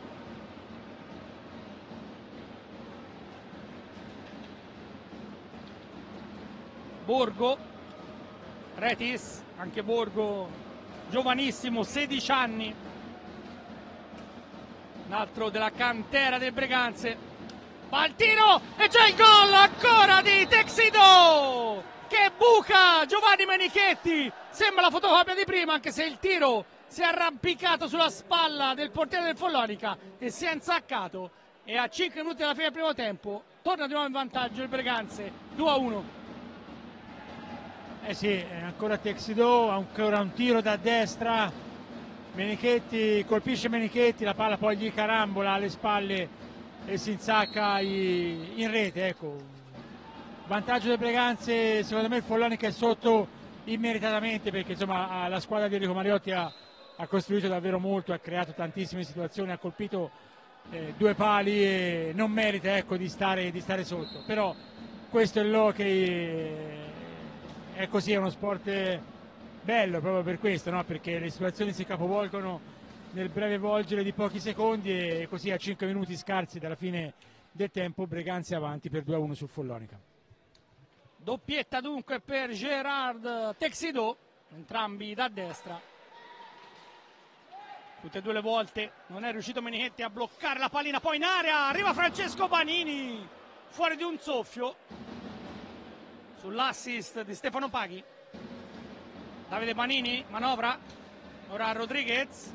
Borgo, Retis, anche Borgo giovanissimo, 16 anni, un altro della cantera del Breganze, va al tiro e c'è il gol ancora di Texidò che buca Giovanni Menichetti, sembra la fotocopia di prima, anche se il tiro si è arrampicato sulla spalla del portiere del Follonica e si è insaccato, e a 5 minuti dalla fine del primo tempo torna di nuovo in vantaggio il Breganze 2-1. Sì, ancora Texidò, ancora un tiro da destra, Menichetti colpisce Menichetti, la palla poi gli carambola alle spalle e si insacca in rete, ecco. Vantaggio del Breganze, secondo me il Follonica è sotto immeritatamente, perché insomma la squadra di Enrico Mariotti ha costruito davvero molto, ha creato tantissime situazioni, ha colpito due pali e non merita, ecco, di stare sotto. Però questo è l'hockey, è così, è uno sport bello proprio per questo, no? Perché le situazioni si capovolgono nel breve volgere di pochi secondi, e così a 5 minuti scarsi dalla fine del tempo Breganze avanti per 2-1 sul Follonica. Doppietta dunque per Gerard Texidò, entrambi da destra. Tutte e due le volte non è riuscito Menichetti a bloccare la pallina, poi in area arriva Francesco Banini, fuori di un soffio sull'assist di Stefano Paghi. Davide Banini manovra, ora Rodriguez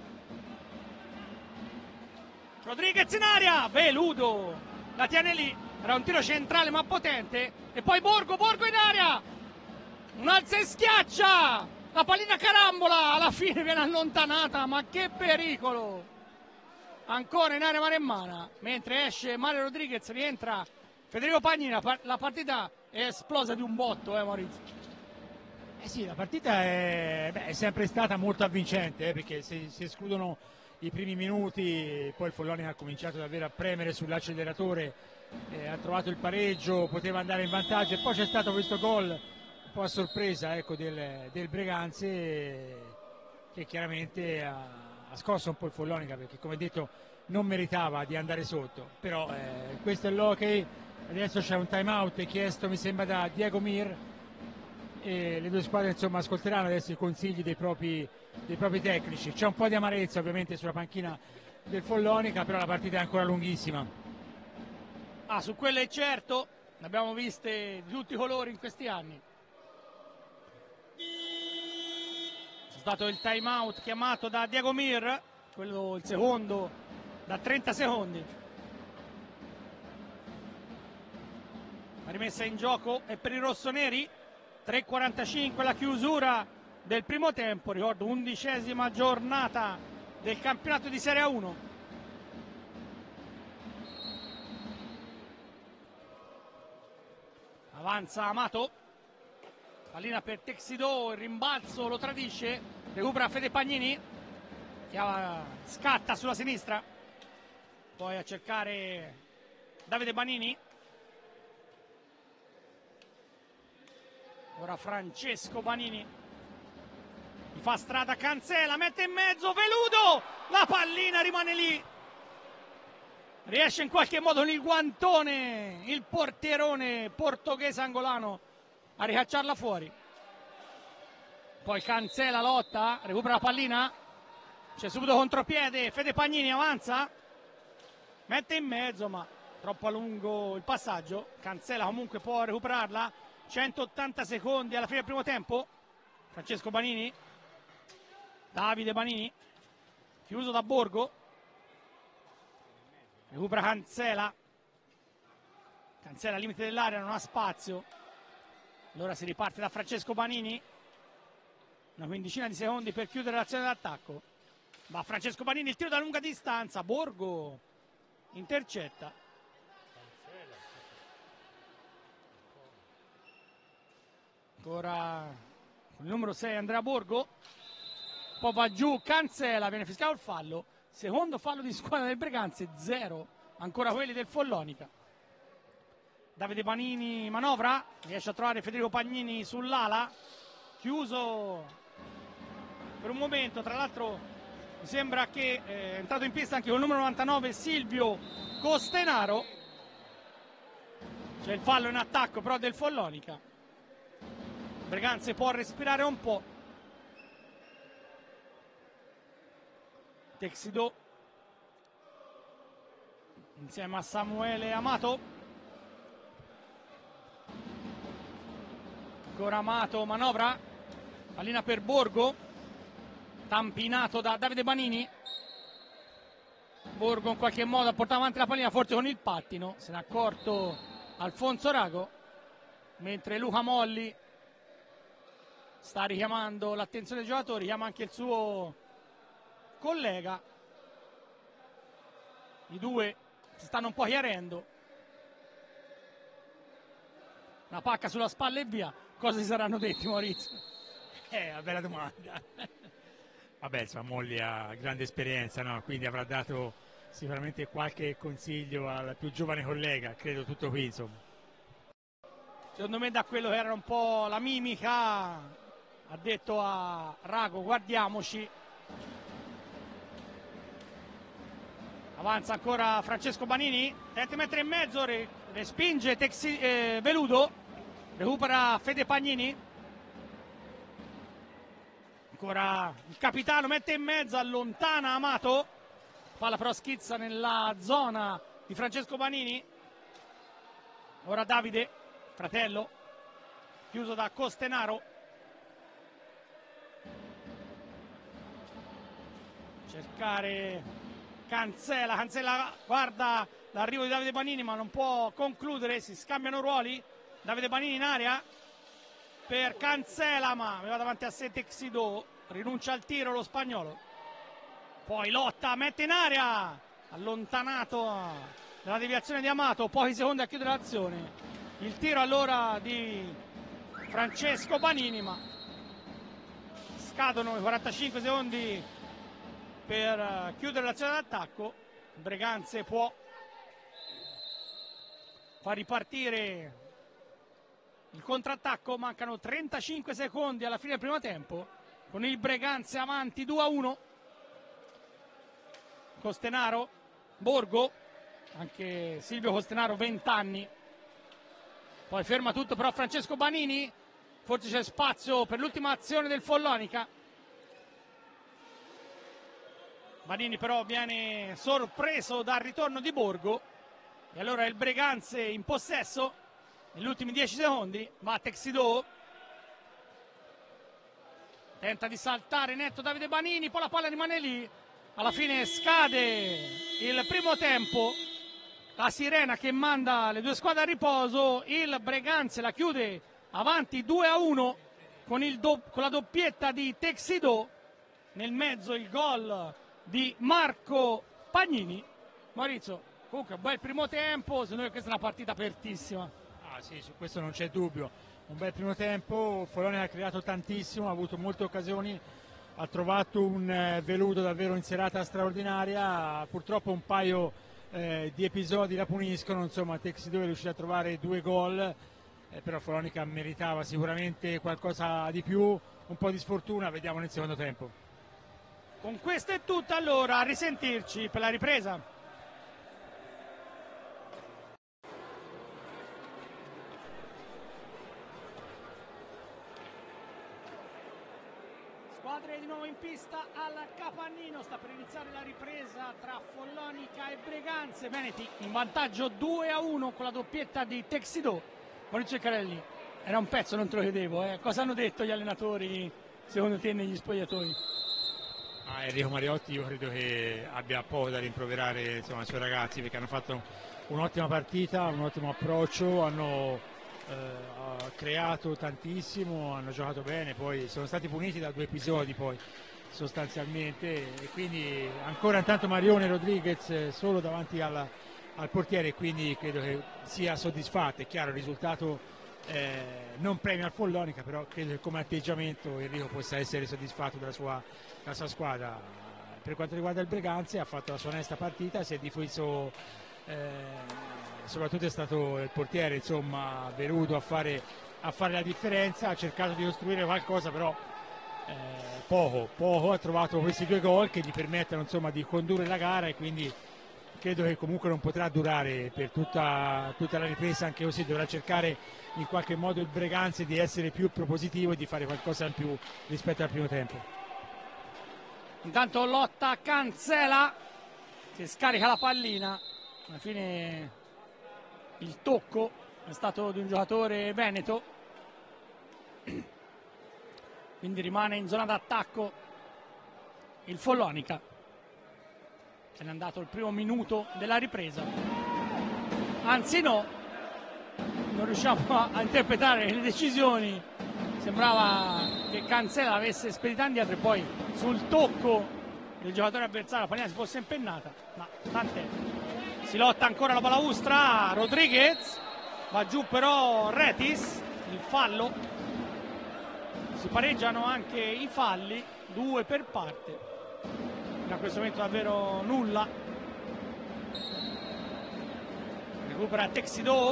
in aria, Veludo la tiene lì, era un tiro centrale ma potente, e poi Borgo in aria, un alza e schiaccia, la pallina carambola, alla fine viene allontanata, ma che pericolo, ancora in area maremmana, mentre esce Mario Rodriguez, rientra Federico Pagnini. La partita è esplosa di un botto, Maurizio. Sì, la partita è sempre stata molto avvincente, perché si escludono i primi minuti, poi il Follonica ha cominciato davvero a premere sull'acceleratore, ha trovato il pareggio, poteva andare in vantaggio, e poi c'è stato questo gol un po' a sorpresa, ecco, del Breganze, che chiaramente ha scosso un po' il Follonica, perché come detto non meritava di andare sotto. Però questo è l'hockey. Adesso c'è un time out chiesto, mi sembra, da Diego Mir, e le due squadre insomma ascolteranno adesso i consigli dei propri tecnici. C'è un po' di amarezza ovviamente sulla panchina del Follonica, però la partita è ancora lunghissima. Su quello è certo, ne abbiamo viste di tutti i colori in questi anni. stato il time out chiamato da Diego Mir, quello il secondo da 30 secondi. La rimessa in gioco è per i rossoneri, 3:45 la chiusura del primo tempo, ricordo 11ª giornata del campionato di Serie A1. Avanza Amato, pallina per Texidò, il rimbalzo lo tradisce, recupera Fede Pagnini che scatta sulla sinistra, poi a cercare Davide Banini. Ora Francesco Banini, gli fa strada Cancela, mette in mezzo Veludo, la pallina rimane lì, riesce in qualche modo con il guantone il portierone portoghese angolano a ricacciarla fuori. Poi Cancela lotta, recupera la pallina, c'è subito contropiede, Fede Pagnini avanza, mette in mezzo ma troppo a lungo il passaggio. Cancela comunque può recuperarla. 180 secondi alla fine del primo tempo. Francesco Banini, Davide Banini, chiuso da Borgo, recupera Cancela, Cancela al limite dell'area, non ha spazio, allora si riparte da Francesco Banini, una quindicina di secondi per chiudere l'azione d'attacco. Va Francesco Banini, il tiro da lunga distanza, Borgo intercetta. Ancora con il numero 6 Andrea Borgo, poi va giù Cancela, viene fischiato il fallo, secondo fallo di squadra del Breganze, 0 ancora quelli del Follonica. Davide Banini manovra, riesce a trovare Federico Pagnini sull'ala, chiuso per un momento, tra l'altro mi sembra che è entrato in pista anche con il numero 99 Silvio Costenaro. C'è il fallo in attacco però del Follonica. Breganze può respirare un po'. Texidò insieme a Samuele Amato. Ancora Amato, manovra, pallina per Borgo, tampinato da Davide Banini. Borgo in qualche modo ha portato avanti la pallina, forse con il pattino, se n'è accorto Alfonso Rago, mentre Luca Molli sta richiamando l'attenzione dei giocatori, chiama anche il suo collega. I due si stanno un po' chiarendo. Una pacca sulla spalla e via. Cosa si saranno detti, Maurizio? Una bella domanda. Vabbè, insomma, Molli ha grande esperienza, no? Quindi avrà dato sicuramente qualche consiglio al più giovane collega, credo tutto qui, insomma. Secondo me da quello che era un po' la mimica ha detto a Rago guardiamoci. Avanza ancora Francesco Banini, tenta di mettere in mezzo, respinge Veludo, recupera Fede Pagnini, ancora il capitano mette in mezzo, allontana Amato, palla però schizza nella zona di Francesco Banini. Ora Davide, fratello, chiuso da Costenaro, cercare Cancela guarda l'arrivo di Davide Banini ma non può concludere, si scambiano ruoli. Davide Banini in area per Cancela ma aveva davanti a sé Texidò, rinuncia al tiro lo spagnolo, poi lotta, mette in area, allontanato dalla deviazione di Amato, pochi secondi a chiudere l'azione, il tiro allora di Francesco Banini ma scadono i 45 secondi per chiudere l'azione d'attacco. Breganze può far ripartire il contrattacco, mancano 35 secondi alla fine del primo tempo con il Breganze avanti 2-1. Costenaro, Borgo, anche Silvio Costenaro 20 anni, poi ferma tutto però Francesco Banini, forse c'è spazio per l'ultima azione del Follonica. Banini però viene sorpreso dal ritorno di Borgo e allora il Breganze in possesso negli ultimi 10 secondi. Va Texidò, tenta di saltare netto Davide Banini, poi la palla rimane lì, alla fine scade il primo tempo, la sirena che manda le due squadre a riposo, il Breganze la chiude avanti 2-1 con la doppietta di Texidò, nel mezzo il gol di Marco Pagnini. Maurizio, comunque un bel primo tempo, secondo me questa è una partita apertissima. Ah sì, su questo non c'è dubbio, un bel primo tempo, Follonia ha creato tantissimo, ha avuto molte occasioni, ha trovato un Veludo davvero in serata straordinaria, purtroppo un paio di episodi la puniscono, insomma Texidò è riuscito a trovare 2 gol, però Follonia meritava sicuramente qualcosa di più, un po' di sfortuna, vediamo nel secondo tempo. Con questo è tutto, allora a risentirci per la ripresa. Squadre di nuovo in pista al Capannino, sta per iniziare la ripresa tra Follonica e Breganze. Veneti in vantaggio 2-1 con la doppietta di Texidò. Maurizio Carelli, era un pezzo, non te lo chiedevo, cosa hanno detto gli allenatori secondo te negli spogliatoi? Enrico Mariotti io credo che abbia poco da rimproverare, insomma, ai suoi ragazzi, perché hanno fatto un'ottima partita, un ottimo approccio, hanno creato tantissimo, hanno giocato bene, poi sono stati puniti da 2 episodi poi sostanzialmente, e quindi ancora intanto Marione Rodriguez solo davanti al portiere, quindi credo che sia soddisfatto. È chiaro, il risultato non premia il Follonica, però credo che come atteggiamento Enrico possa essere soddisfatto della sua squadra. Per quanto riguarda il Breganze, ha fatto la sua onesta partita, si è difeso, soprattutto è stato il portiere, insomma, Veludo a fare la differenza, ha cercato di costruire qualcosa, però poco, ha trovato questi 2 gol che gli permettono, insomma, di condurre la gara, e quindi credo che comunque non potrà durare per tutta la ripresa, anche così dovrà cercare in qualche modo il Breganze di essere più propositivo e di fare qualcosa in più rispetto al primo tempo. Intanto lotta Cancela che scarica la pallina, alla fine il tocco è stato di un giocatore veneto, quindi rimane in zona d'attacco il Follonica. Se n'è andato il primo minuto della ripresa, anzi no, non riusciamo a interpretare le decisioni, sembrava che Cancela avesse spedita indietro e poi sul tocco del giocatore avversario la pallina si fosse impennata, ma tant'è. Si lotta ancora la balaustra, Rodriguez, va giù però Retis, il fallo, si pareggiano anche i falli, 2 per parte. Da questo momento davvero nulla. Recupera Texidò,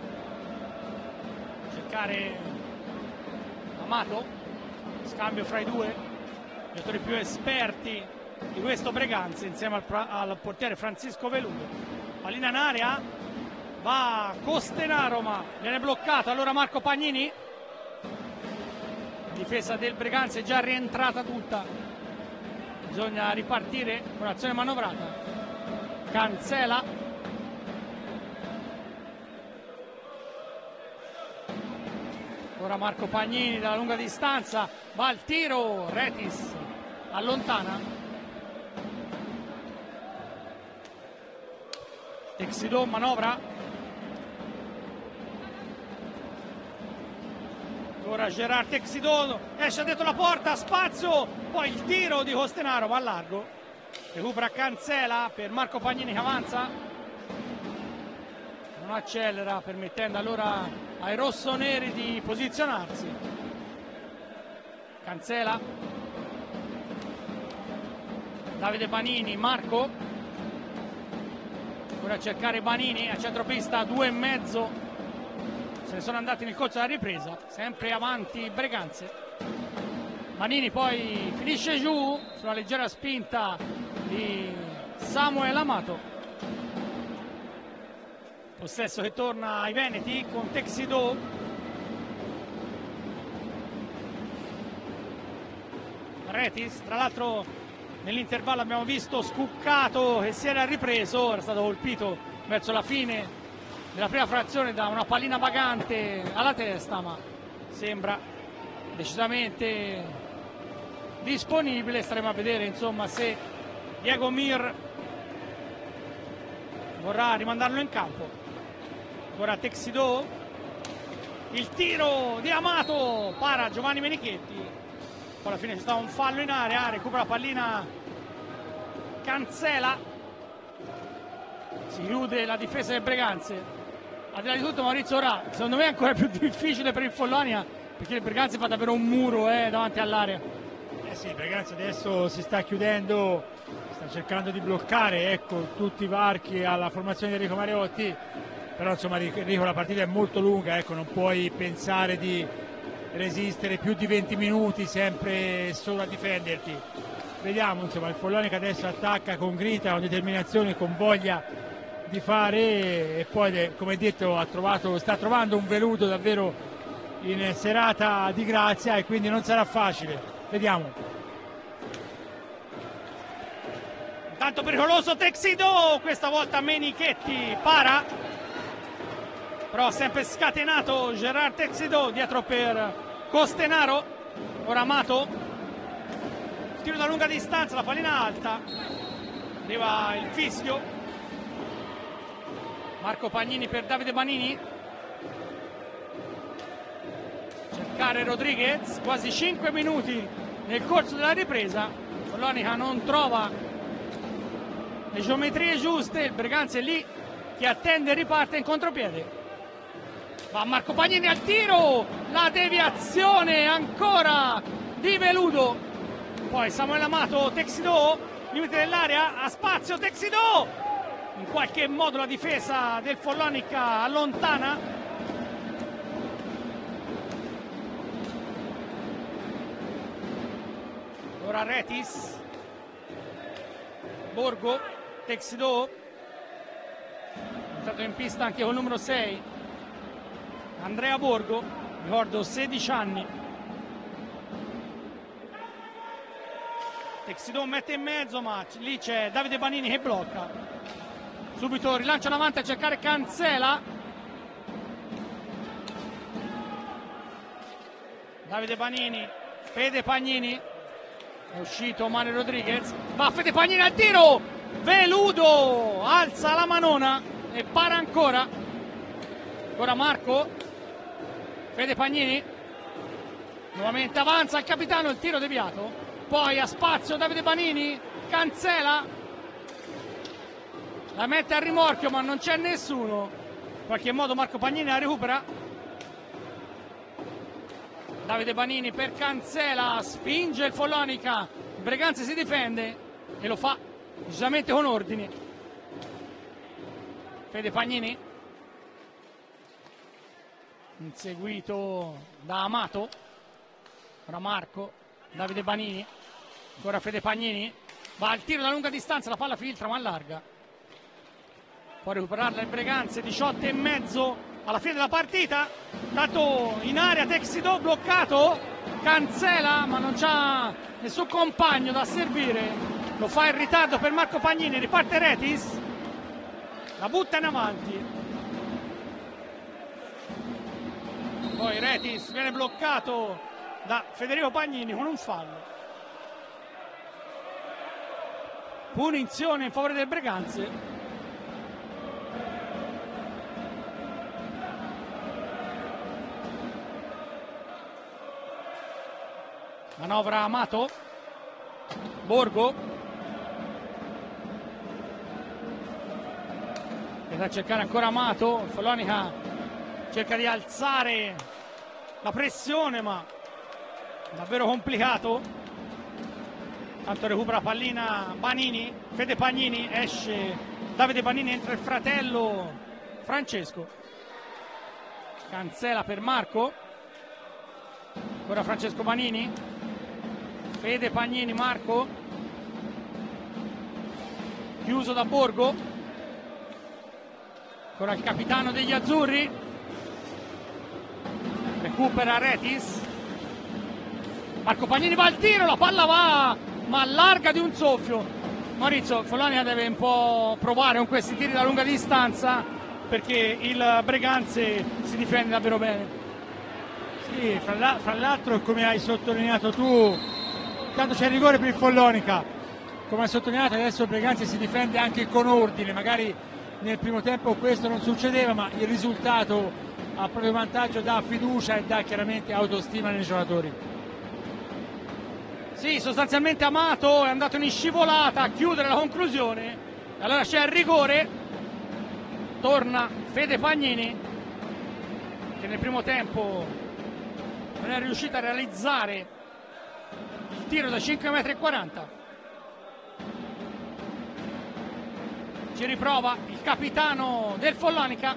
cercare Amato, scambio fra i 2 giocatori più esperti di questo Breganze insieme al portiere Francisco Veludo. Pallina in area, va Costenaro ma viene bloccato, allora Marco Pagnini, la difesa del Breganze è già rientrata tutta, bisogna ripartire con l'azione manovrata. Cancela, ora Marco Pagnini dalla lunga distanza, va al tiro, Retis allontana. Texidò manovra, ora Gerard Texidò esce dentro la porta, spazio, poi il tiro di Costenaro va a largo, recupera Cancela per Marco Pagnini che avanza, non accelera, permettendo allora ai rossoneri di posizionarsi. Cancela, Davide Banini, Marco, ora a cercare Banini a centropista, 2,5, se ne sono andati nel corso della ripresa, sempre avanti Breganze. Banini poi finisce giù sulla leggera spinta di Samuel Amato. Possesso che torna ai veneti con Texidò. Retis, tra l'altro nell'intervallo abbiamo visto Scuccato che si era ripreso, era stato colpito verso la fine della prima frazione da una pallina vagante alla testa, ma sembra decisamente disponibile. Staremo a vedere insomma se Diego Mir vorrà rimandarlo in campo. Ancora Texidò, il tiro di Amato, para Giovanni Menichetti, poi alla fine c'è stato un fallo in area, recupera la pallina Cancela, si chiude la difesa del Breganze. Al di là di tutto Maurizio Ora, secondo me è ancora più difficile per il Follonia, perché il Breganze fa davvero un muro davanti all'area. Sì, il Breganze adesso si sta chiudendo, sta cercando di bloccare, ecco, tutti i varchi alla formazione di Enrico Mariotti, però insomma Enrico, la partita è molto lunga, ecco, non puoi pensare di resistere più di 20 minuti sempre solo a difenderti. Vediamo, insomma, il Follonica adesso attacca con grinta, con determinazione, con voglia di fare, e poi come detto sta trovando un Veludo davvero in serata di grazia, e quindi non sarà facile. Vediamo. Intanto pericoloso Texidò, questa volta Menichetti para, però ha sempre scatenato Gerard Texidò dietro per Costenaro. Ora Amato, tiro da lunga distanza, la pallina alta, arriva il fischio. Marco Pagnini per Davide Banini, cercare Rodriguez, quasi 5 minuti nel corso della ripresa. Follonica non trova le geometrie giuste, il Breganze è lì che attende e riparte in contropiede. Va Marco Pagnini al tiro, la deviazione ancora di Veludo, poi Samuele Amato, Texidò, limite dell'area, ha spazio Texidò, in qualche modo la difesa del Follonica allontana. Ora Retis, Borgo, Texidò, entrato in pista anche col numero 6 Andrea Borgo, ricordo 16 anni. Texidò mette in mezzo, ma lì c'è Davide Banini che blocca. Subito rilancio in avanti a cercare Cancela. Davide Banini, Fede Pagnini, è uscito Mario Rodriguez, va Fede Pagnini al tiro, Veludo alza la manona e para ancora. Ancora Marco, Fede Pagnini, nuovamente avanza il capitano, il tiro deviato, poi a spazio Davide Banini, Cancela, la mette a rimorchio ma non c'è nessuno, in qualche modo Marco Pagnini la recupera. Davide Banini per Cancela, spinge il Follonica, il Breganze si difende e lo fa decisamente con ordine. Fede Pagnini, inseguito da Amato, ora Marco, Davide Banini, ancora Fede Pagnini, va al tiro da lunga distanza, la palla filtra ma allarga, può recuperarla il Breganze, 18 e mezzo alla fine della partita. Dato in area Texidò, bloccato Cancela ma non c'ha nessun compagno da servire, lo fa in ritardo per Marco Pagnini, riparte Retis, la butta in avanti, poi Retis viene bloccato da Federico Pagnini con un fallo. Punizione in favore del Breganze. Manovra Amato, Borgo, a cercare ancora Amato, Follonica cerca di alzare la pressione ma davvero complicato. Tanto recupera pallina Banini, Fede Pagnini, esce Davide Banini, entra il fratello Francesco. Cancela per Marco, ancora Francesco Banini, Fede Pagnini, Marco, chiuso da Borgo, ancora il capitano degli azzurri, recupera Retis, Marco Pagnini va al tiro, la palla va ma larga di un soffio. Maurizio, Follonia deve un po' provare con questi tiri da lunga distanza perché il Breganze si difende davvero bene. Sì, fra l'altro, come hai sottolineato tu, Intanto c'è il rigore per il Follonica, come ha sottolineato. Adesso il Breganze si difende anche con ordine, magari nel primo tempo questo non succedeva, ma il risultato a proprio vantaggio dà fiducia e dà chiaramente autostima nei giocatori. Sì, sostanzialmente Amato è andato in scivolata a chiudere la conclusione, allora c'è il rigore, torna Fede Pagnini che nel primo tempo non è riuscito a realizzare il tiro da 5,40 m. Ci riprova il capitano del Follonica,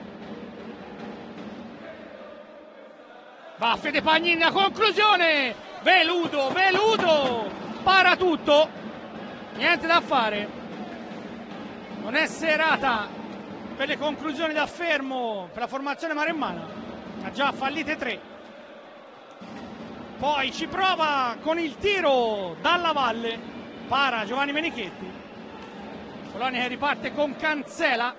va Fede Pagnini, la conclusione, Veludo para tutto, niente da fare, non è serata per le conclusioni da fermo per la formazione maremmana, ha già fallite 3. Poi ci prova con il tiro dalla valle, para Giovanni Menichetti. Follonica che riparte con Cancela,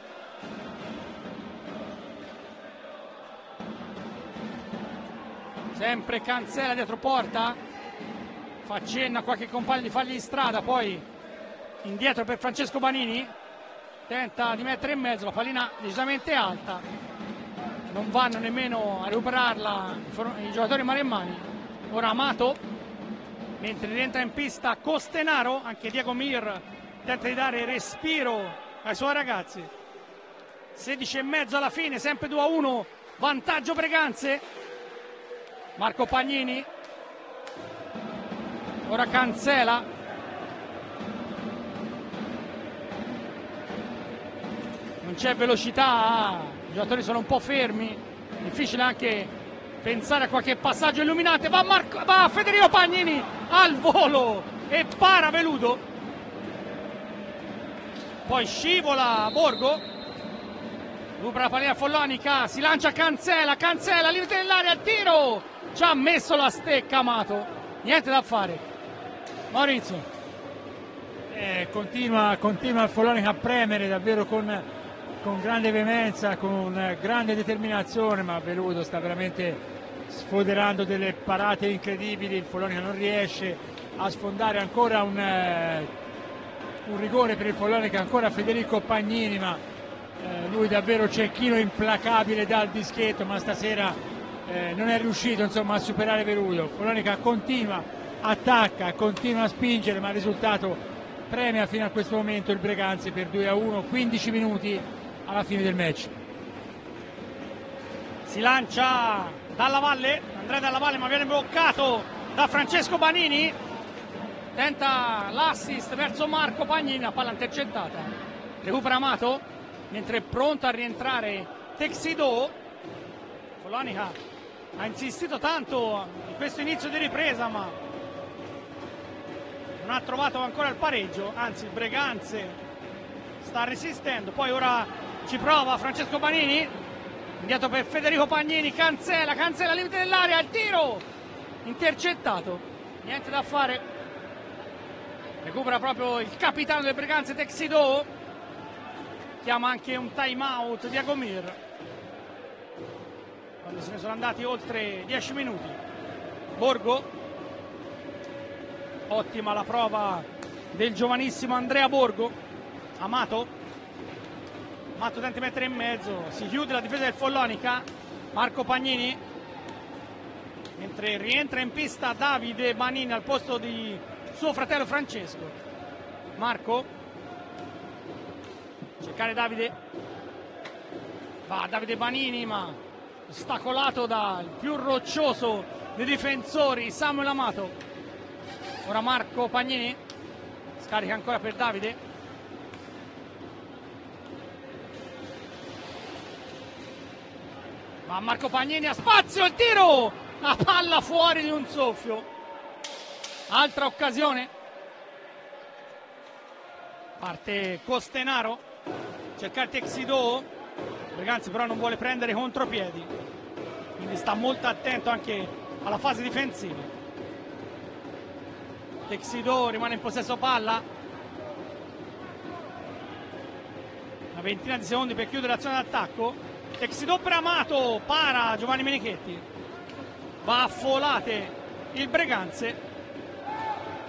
sempre Cancela dietro porta, fa cenno a qualche compagno di fargli strada, poi indietro per Francesco Banini, tenta di mettere in mezzo, la pallina decisamente alta, non vanno nemmeno a recuperarla i giocatori maremmani. Ora Amato, mentre rientra in pista Costenaro, anche Diego Mir tenta di dare respiro ai suoi ragazzi. 16,5 alla fine, sempre 2-1, vantaggio Breganze. Marco Pagnini, ora Cancela, non c'è velocità, i giocatori sono un po' fermi, difficile anche pensare a qualche passaggio illuminante. Va Federico Pagnini al volo e para Veludo, poi scivola Borgo, recupera la pallina Follonica, si lancia Cancela, limite dell'area, al tiro, ci ha messo la stecca Amato, niente da fare. Maurizio, continua il Follonica a premere davvero con grande veemenza, con grande determinazione, ma Veludo sta veramente sfoderando delle parate incredibili. Il Follonica non riesce a sfondare, ancora un rigore per il Follonica, ancora Federico Pagnini, ma lui davvero cecchino implacabile dal dischetto, ma stasera non è riuscito insomma a superare Veludo. Follonica continua, attacca, continua a spingere, ma il risultato premia fino a questo momento il Breganze per 2-1, 15 minuti alla fine del match. Si lancia Dalla Valle, Andrea Dalla Valle, ma viene bloccato da Francesco Banini, tenta l'assist verso Marco Pagnini, la palla intercettata, recupera Amato, mentre è pronto a rientrare Texidò. Follonica ha insistito tanto in questo inizio di ripresa, ma non ha trovato ancora il pareggio, anzi il Breganze sta resistendo. Poi ora ci prova Francesco Banini, indietro per Federico Pagnini, Cancela limite dell'area, il tiro intercettato, niente da fare, recupera proprio il capitano del Breganze Texidò, chiama anche un time out di Agomir quando se ne sono andati oltre 10 minuti. Borgo, ottima la prova del giovanissimo Andrea Borgo. Amato tenta di mettere in mezzo, si chiude la difesa del Follonica. Marco Pagnini, mentre rientra in pista Davide Banini al posto di suo fratello Francesco. Marco, cercare Davide, va Davide Banini, ma ostacolato dal più roccioso dei difensori Samuel Amato. Ora Marco Pagnini scarica ancora per Davide, ma Marco Pagnini ha spazio, il tiro, la palla fuori di un soffio. Altra occasione, parte Costenaro, cerca Texidò, Breganze però non vuole prendere contropiedi, quindi sta molto attento anche alla fase difensiva. Texidò rimane in possesso palla, una ventina di secondi per chiudere l'azione d'attacco. Texidò per Amato, para Giovanni Menichetti, va a folate il Breganze.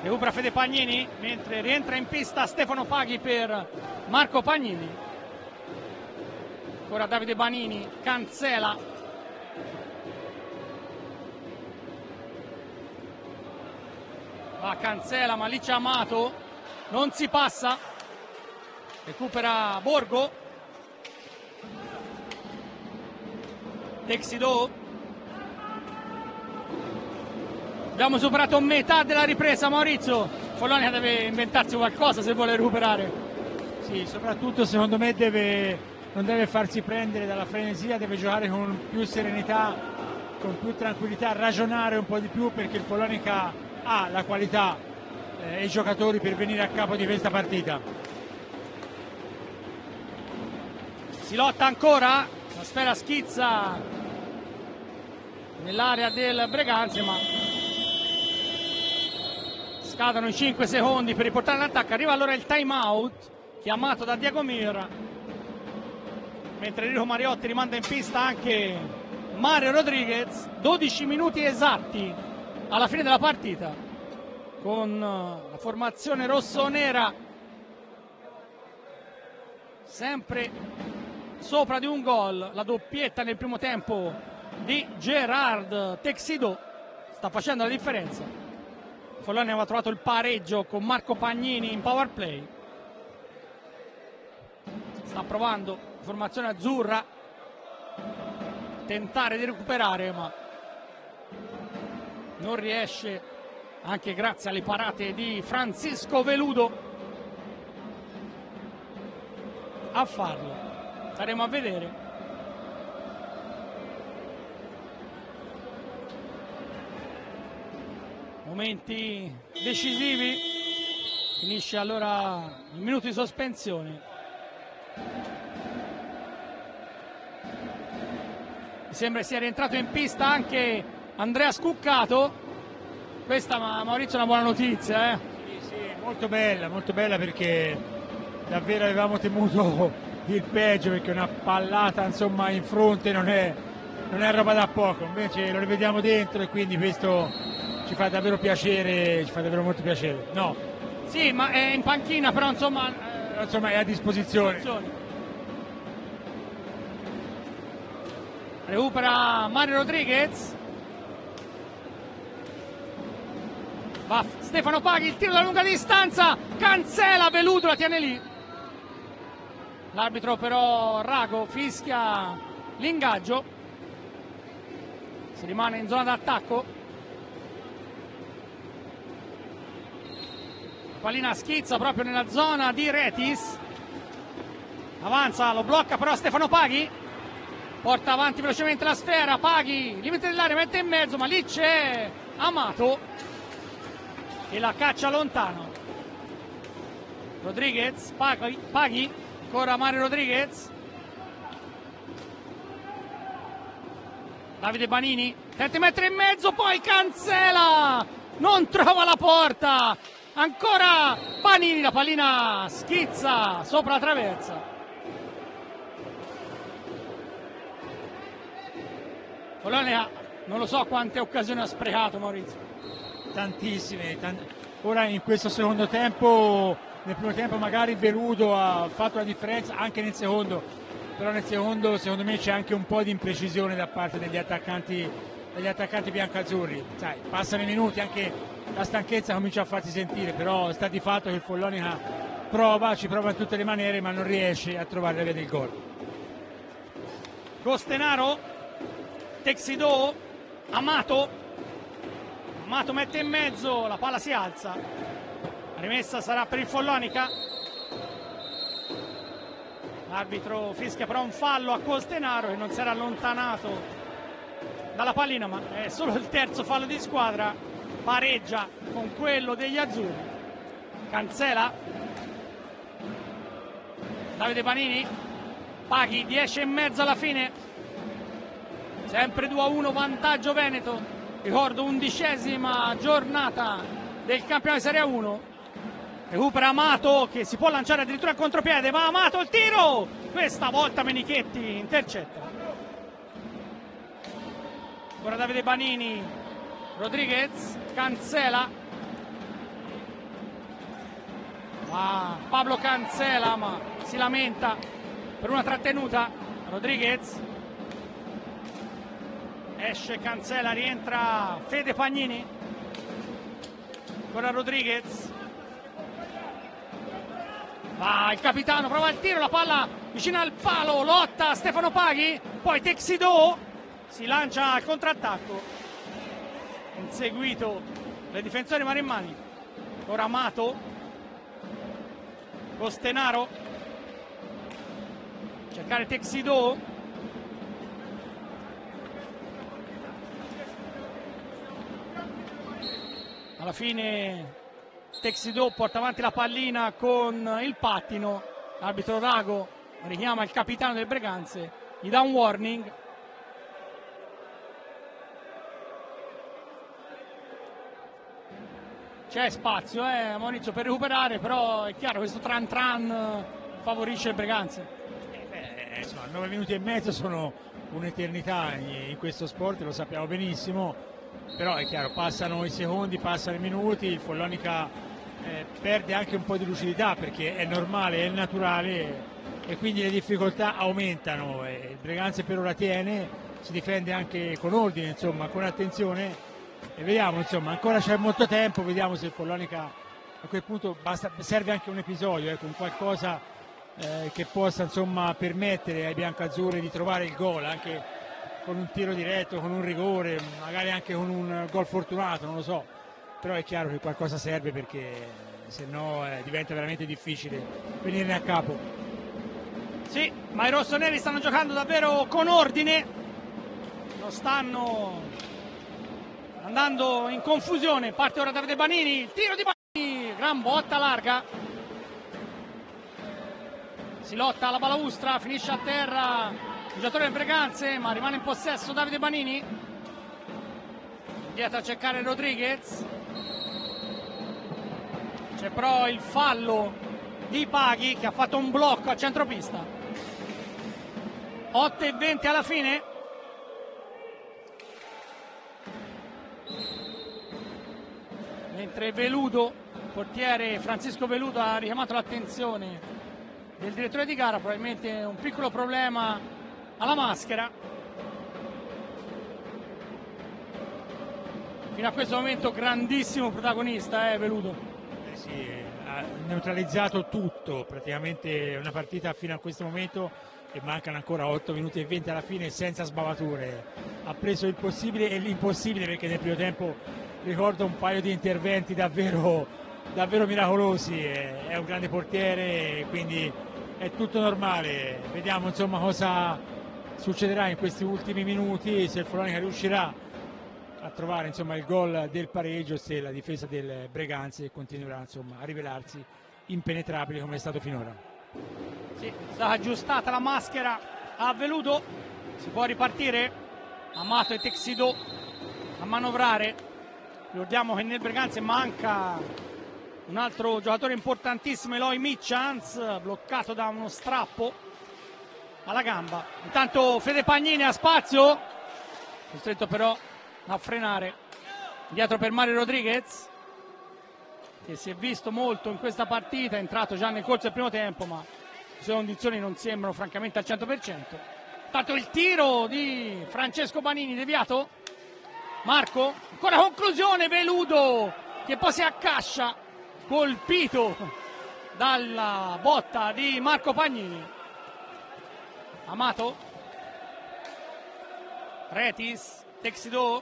recupera Fede Pagnini, mentre rientra in pista Stefano Paghi per Marco Pagnini. Ancora Davide Banini, Cancela, va Cancela, ma lì c'è Amato, non si passa, recupera Borgo, Texidò. Abbiamo superato metà della ripresa, Maurizio. Follonica deve inventarsi qualcosa se vuole recuperare. Sì, soprattutto secondo me non deve farsi prendere dalla frenesia, deve giocare con più serenità, con più tranquillità, ragionare un po' di più, perché il Follonica ha la qualità e i giocatori per venire a capo di questa partita. Si lotta ancora, la sfera schizza nell'area del Breganze, ma scadono i 5 secondi per riportare l'attacco. Arriva allora il time out chiamato da Diego Mir, mentre Enrico Mariotti rimanda in pista anche Mario Rodriguez. 12 minuti esatti alla fine della partita, con la formazione rossonera sempre sopra di un gol. La doppietta nel primo tempo di Gerard Texidò sta facendo la differenza. Follonia aveva trovato il pareggio con Marco Pagnini in power play. Sta provando formazione azzurra a tentare di recuperare, ma non riesce, anche grazie alle parate di Francisco Veludo, a farlo. Staremo a vedere. Momenti decisivi. Finisce allora il minuto di sospensione. Mi sembra sia rientrato in pista anche Andrea Scuccato. Questa, Maurizio, è una buona notizia, eh? Sì, molto bella, perché davvero avevamo temuto il peggio, perché una pallata insomma in fronte non è roba da poco. Invece lo rivediamo dentro e quindi questo ci fa davvero piacere, ci fa davvero molto piacere. No. Sì, ma è in panchina, però insomma è a disposizione. Recupera Mario Rodriguez. Va Stefano Paghi, il tiro da lunga distanza, Cancela, Veludo la tiene lì. L'arbitro però Rago fischia l'ingaggio. Si rimane in zona d'attacco. Pallina schizza proprio nella zona di Retis. Avanza, lo blocca però Stefano Paghi. Porta avanti velocemente la sfera. Paghi, limite dell'area, mette in mezzo, ma lì c'è Amato e la caccia lontano. Rodriguez, Paghi, ancora Mario Rodriguez. Davide Banini, tenta di mettere in mezzo, poi Cancela, non trova la porta. Ancora Banini, la pallina schizza sopra la traversa. Follonia non lo so quante occasioni ha sprecato, Maurizio. Tantissime. Ora in questo secondo tempo, nel primo tempo magari Veludo ha fatto la differenza, anche nel secondo, però nel secondo secondo me c'è anche un po' di imprecisione da parte degli attaccanti biancazzurri. Sai, passano i minuti, anche la stanchezza comincia a farsi sentire, però sta di fatto che il Follonica ci prova in tutte le maniere, ma non riesce a trovare la via del gol. Costenaro, Texidò, Amato mette in mezzo, la palla si alza, la rimessa sarà per il Follonica. L'arbitro fischia però un fallo a Costenaro, che non si era allontanato dalla pallina, ma è solo il terzo fallo di squadra. Pareggia con quello degli azzurri. Cancela, Davide Banini, Paghi, 10 e mezzo alla fine, sempre 2-1 vantaggio Veneto. Ricordo 11ª giornata del campionato di Serie 1. Recupera Amato, che si può lanciare addirittura a contropiede, ma Amato il tiro, questa volta Menichetti intercetta. Ora Davide Banini, Rodriguez, Cancela, Pablo Cancela, ma si lamenta per una trattenuta. Rodriguez, esce Cancela, rientra Fede Pagnini, ancora Rodriguez, va il capitano, prova il tiro, la palla vicina al palo, lotta Stefano Paghi, poi Texido si lancia al contrattacco, inseguito dai difensori marimmani. Ora Amato, Costenaro, cercare Texido, alla fine Texido porta avanti la pallina con il pattino, l'arbitro Rago richiama il capitano del Breganze, gli dà un warning. C'è spazio, Maurizio, per recuperare, però è chiaro questo tran tran favorisce il Breganze. Insomma, 9 minuti e mezzo sono un'eternità in questo sport, lo sappiamo benissimo, però è chiaro, passano i secondi, passano i minuti, il Follonica perde anche un po' di lucidità perché è normale, è naturale e quindi le difficoltà aumentano. Il Breganze per ora tiene, si difende anche con ordine, insomma, con attenzione. E vediamo, insomma, ancora c'è molto tempo, vediamo se il Follonica a quel punto serve anche un episodio, con qualcosa che possa, insomma, permettere ai biancazzurri di trovare il gol, anche con un tiro diretto, con un rigore, magari anche con un gol fortunato, non lo so, però è chiaro che qualcosa serve perché se no diventa veramente difficile venirne a capo. Sì, ma i rossoneri stanno giocando davvero con ordine, non stanno andando in confusione. Parte ora Davide Banini, il tiro di Banini, gran botta larga, si lotta alla balaustra, finisce a terra il giocatore del Breganze, ma rimane in possesso Davide Banini, dietro a cercare Rodriguez, c'è però il fallo di Paghi che ha fatto un blocco a centropista. 8:20 alla fine. Mentre Veludo, portiere Francisco Veludo, ha richiamato l'attenzione del direttore di gara, probabilmente un piccolo problema alla maschera. Fino a questo momento grandissimo protagonista, Veludo. Sì, ha neutralizzato tutto, praticamente una partita fino a questo momento e mancano ancora 8 minuti e 20 alla fine senza sbavature. Ha preso il possibile e l'impossibile perché nel primo tempo ricordo un paio di interventi davvero miracolosi, è un grande portiere, quindi è tutto normale. Vediamo, insomma, cosa succederà in questi ultimi minuti, se il Follonica riuscirà a trovare, insomma, il gol del pareggio, se la difesa del Breganze continuerà, insomma, a rivelarsi impenetrabile come è stato finora. Sì, è stata aggiustata la maschera a Veludo, si può ripartire. Amato e Texido a manovrare. Ricordiamo che nel Breganze manca un altro giocatore importantissimo, Eloy Mitchans, bloccato da uno strappo alla gamba. Intanto Fede Pagnini ha spazio, costretto però a frenare. Dietro per Mario Rodriguez, che si è visto molto in questa partita, è entrato già nel corso del primo tempo, ma le sue condizioni non sembrano francamente al 100%. Intanto il tiro di Francesco Banini deviato. Marco, ancora conclusione, Veludo che poi si accascia, colpito dalla botta di Marco Pagnini. Amato, Retis, Texido,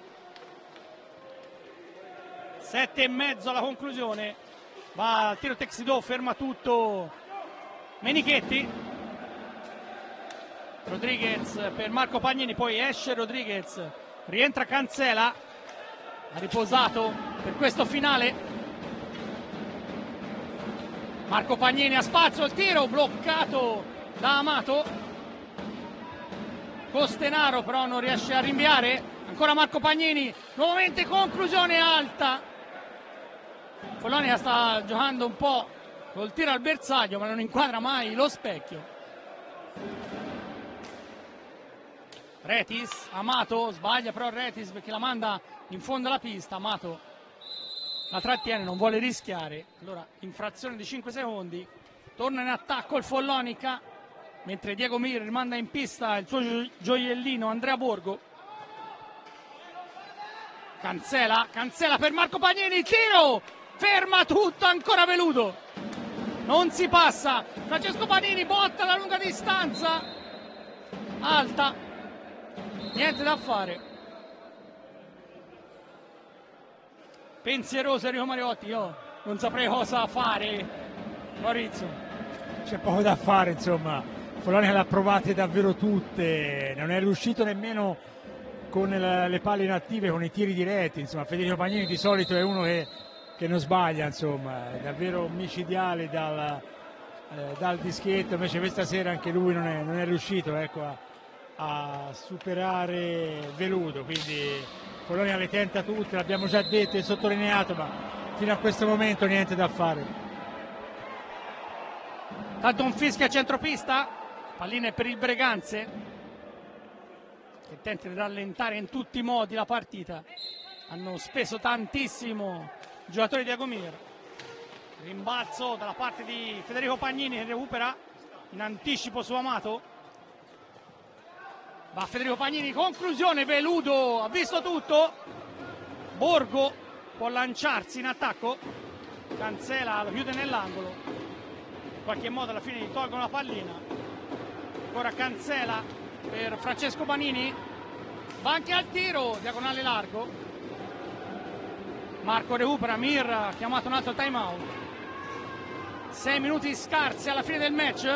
7:30 alla conclusione, va al tiro Texido, ferma tutto Menichetti. Rodriguez per Marco Pagnini, poi esce Rodriguez, rientra Cancela, ha riposato per questo finale. Marco Pagnini ha spazio, il tiro bloccato da Amato. Costenaro però non riesce a rinviare, ancora Marco Pagnini, nuovamente conclusione alta. Follonica sta giocando un po' col tiro al bersaglio, ma non inquadra mai lo specchio. Retis, Amato, sbaglia però Retis perché la manda in fondo alla pista. Amato la trattiene, non vuole rischiare, allora in frazione di 5 secondi torna in attacco il Follonica, mentre Diego Mir rimanda in pista il suo gioiellino Andrea Borgo. Cancela per Marco Pagnini, tiro, ferma tutto, ancora Veludo, non si passa, Francesco Pagnini botta da lunga distanza, alta, niente da fare. Pensieroso Enrico Mariotti, io non saprei cosa fare, Maurizio. C'è poco da fare, insomma, Follonica le ha provate davvero tutte, non è riuscito nemmeno con le palle inattive, con i tiri diretti, insomma Federico Pagnini di solito è uno che non sbaglia, insomma, è davvero micidiale dal dischetto, invece questa sera anche lui non è riuscito, ecco, a superare Veludo, quindi Follonica le tenta tutte, l'abbiamo già detto e sottolineato, ma fino a questo momento niente da fare. Tanto un fischio a centropista, pallina è per il Breganze, che tenta di rallentare in tutti i modi la partita. Hanno speso tantissimo i giocatori di Agomir. Rimbalzo dalla parte di Federico Pagnini che recupera in anticipo su Amato. Va Federico Pagnini, conclusione, Veludo ha visto tutto, Borgo può lanciarsi in attacco, Cancela lo chiude nell'angolo, in qualche modo alla fine gli tolgono la pallina, ancora Cancela per Francesco Pagnini, va anche al tiro, diagonale largo, Marco recupera, Mir ha chiamato un altro time out, 6 minuti scarsi alla fine del match.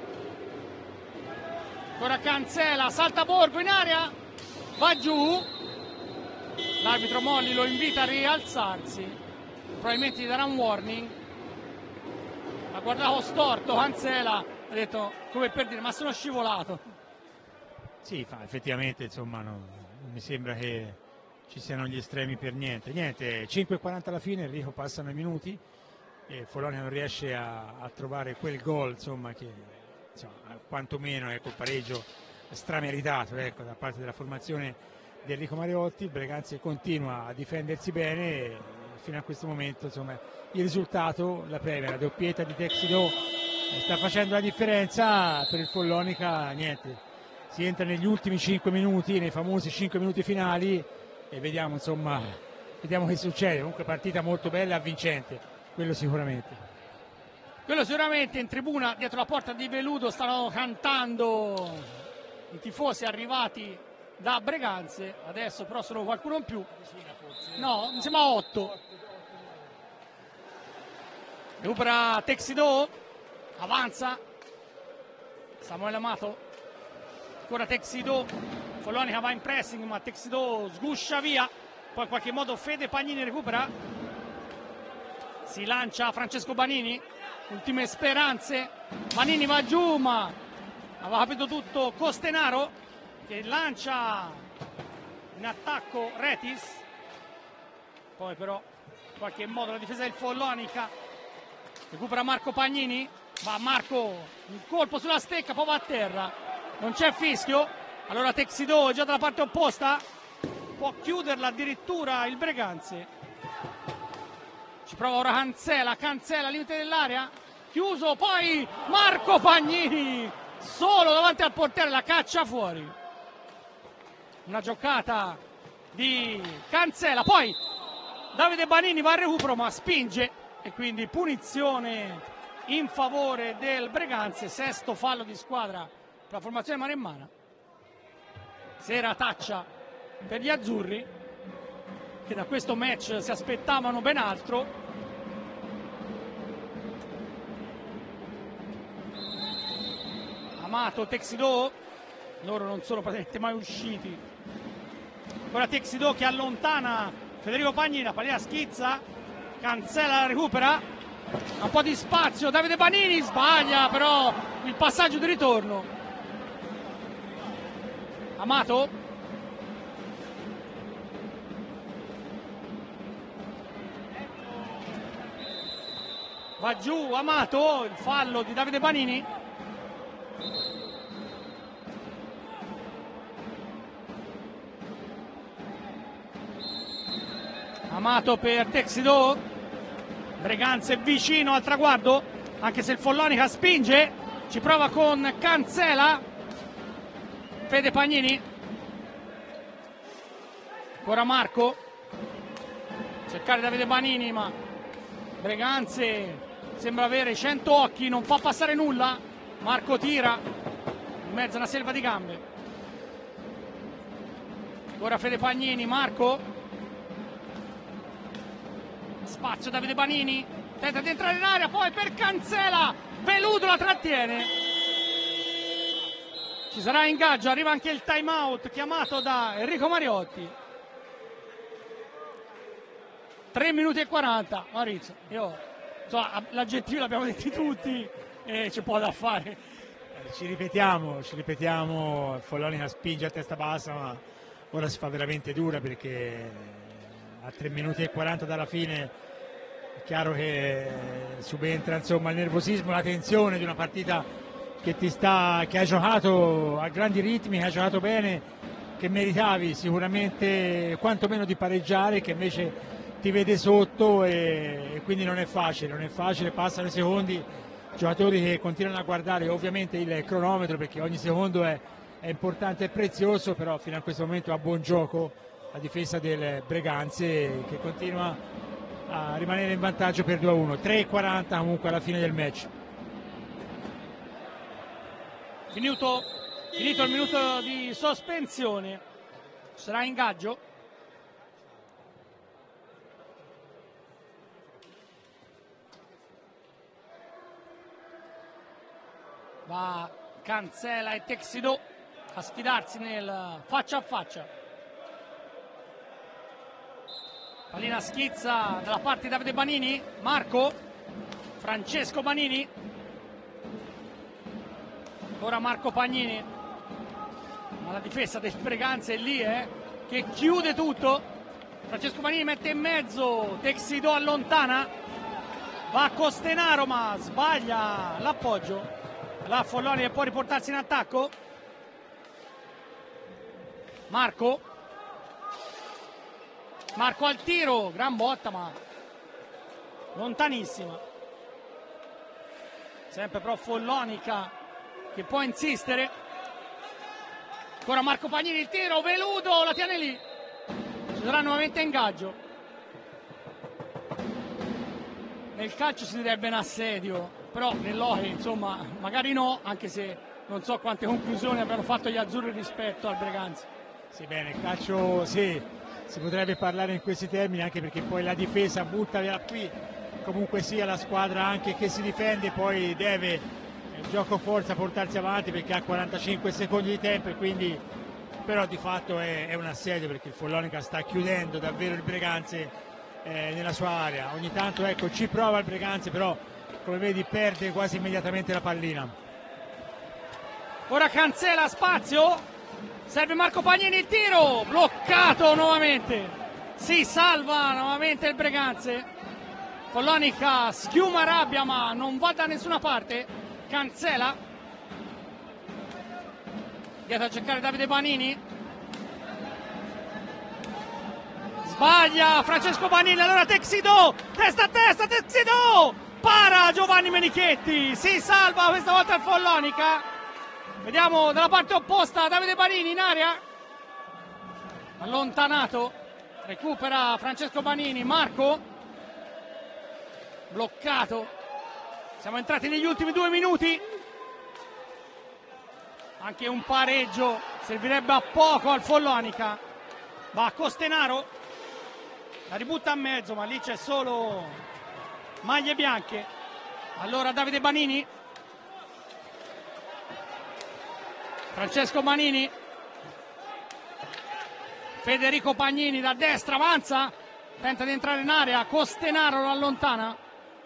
Ancora Cancela, salta Borgo in area, va giù, l'arbitro Molli lo invita a rialzarsi, probabilmente gli darà un warning, ha guardato storto, Cancela ha detto come per dire ma sono scivolato. Sì, effettivamente insomma non mi sembra che ci siano gli estremi per niente, 5:40 alla fine, Enrico passano i minuti e Follonica non riesce a trovare quel gol, insomma, che insomma, quantomeno ecco, il pareggio strameritato, ecco, da parte della formazione di Enrico Mariotti. Il Breganze continua a difendersi bene e fino a questo momento insomma, il risultato la premia, la doppietta di Texidò sta facendo la differenza per il Follonica, niente, si entra negli ultimi 5 minuti, nei famosi 5 minuti finali e vediamo insomma, vediamo che succede. Comunque partita molto bella e avvincente, quello sicuramente. Quello sicuramente. In tribuna dietro la porta di Veludo stanno cantando i tifosi arrivati da Breganze, adesso però sono qualcuno in più, no, mi sembra 8. Recupera Texidò, avanza Samuele Amato, ancora Texidò, Follonica va in pressing ma Texidò sguscia via, poi in qualche modo Fede Pagnini recupera, si lancia Francesco Pagnini, ultime speranze, Pagnini va giù ma aveva capito tutto Costenaro che lancia in attacco Retis, poi però in qualche modo la difesa del Follonica recupera Marco Pagnini, va Marco, un colpo sulla stecca, poi va a terra, non c'è fischio, allora Texidò già dalla parte opposta, può chiuderla addirittura il Breganze. Ci prova ora Cancela, limite dell'area, chiuso, poi Marco Pagnini, solo davanti al portiere, la caccia fuori. Una giocata di Cancela, poi Davide Banini va al recupero ma spinge e quindi punizione in favore del Breganze, sesto fallo di squadra per la formazione maremmana. Sera taccia per gli azzurri che da questo match si aspettavano ben altro. Amato, Texidò, loro non sono praticamente mai usciti. Ora Texidò che allontana Federico Pagnini, la pallina schizza, Cancela la recupera, un po' di spazio, Davide Banini sbaglia però il passaggio di ritorno. Amato, va giù Amato, il fallo di Davide Banini. Amato per Texidò, Breganze è vicino al traguardo, anche se il Follonica spinge, ci prova con Cancela, Fede Pagnini, ancora Marco, cercare Davide Banini, ma Breganze sembra avere 100 occhi, non fa passare nulla. Marco tira in mezzo a una selva di gambe, ancora Fede Pagnini, Marco, spazio Davide Banini, tenta di entrare in area, poi per Cancela, Veludo la trattiene, ci sarà ingaggio, arriva anche il time out chiamato da Enrico Mariotti. 3 minuti e 40, Maurizio, insomma, l'aggettivo l'abbiamo detti tutti e c'è poco da fare. Ci ripetiamo, il Follonica spinge a testa bassa, ma ora si fa veramente dura perché a 3 minuti e 40 dalla fine è chiaro che subentra, insomma, il nervosismo, la tensione di una partita che hai giocato a grandi ritmi, che hai giocato bene, che meritavi sicuramente quantomeno di pareggiare, che invece ti vede sotto e quindi non è facile, passano i secondi, giocatori che continuano a guardare ovviamente il cronometro perché ogni secondo è importante e prezioso, però fino a questo momento ha buon gioco la difesa del Breganze che continua a rimanere in vantaggio per 2-1, 3:40 comunque alla fine del match. Finito il minuto di sospensione, sarà ingaggio. Va Cancela e Texidò a sfidarsi nel faccia a faccia. Pallina schizza dalla parte di Davide Banini, Marco, Francesco Banini, ancora Marco Pagnini, ma la difesa del Breganze è lì che chiude tutto. Francesco Banini mette in mezzo, Texidò allontana, va a Costenaro ma sbaglia l'appoggio. La Follonica può riportarsi in attacco. Marco al tiro, gran botta ma lontanissima. Sempre però Follonica che può insistere. Ancora Marco Pagnini, il tiro, Veludo la tiene lì. Ci sarà nuovamente ingaggio. Nel calcio si direbbe un assedio, però nell'hockey insomma magari no, anche se non so quante conclusioni abbiano fatto gli azzurri rispetto al Breganze. Sì, bene, il calcio sì, si potrebbe parlare in questi termini anche perché poi la difesa butta via qui, comunque sia la squadra anche che si difende poi deve il gioco forza portarsi avanti perché ha 45 secondi di tempo e quindi però di fatto è un assedio perché il Follonica sta chiudendo davvero il Breganze nella sua area. Ogni tanto ecco ci prova il Breganze, però come vedi perde quasi immediatamente la pallina. Ora Cancela, spazio, serve Marco Pagnini, il tiro bloccato nuovamente, si salva nuovamente il Breganze. Follonica schiuma rabbia ma non va da nessuna parte. Cancela dietro a cercare Davide Banini, sbaglia Francesco Banini, allora Texidò, testa a testa Texidò, para Giovanni Menichetti, si salva questa volta il Follonica. Vediamo dalla parte opposta Davide Banini in area, allontanato, recupera Francesco Banini, Marco bloccato. Siamo entrati negli ultimi 2 minuti, anche un pareggio servirebbe a poco al Follonica. Va a Costenaro, la ributta a mezzo ma lì c'è solo maglie bianche. Allora Davide Banini, Francesco Banini, Federico Pagnini da destra avanza, tenta di entrare in area, Costenaro lo allontana.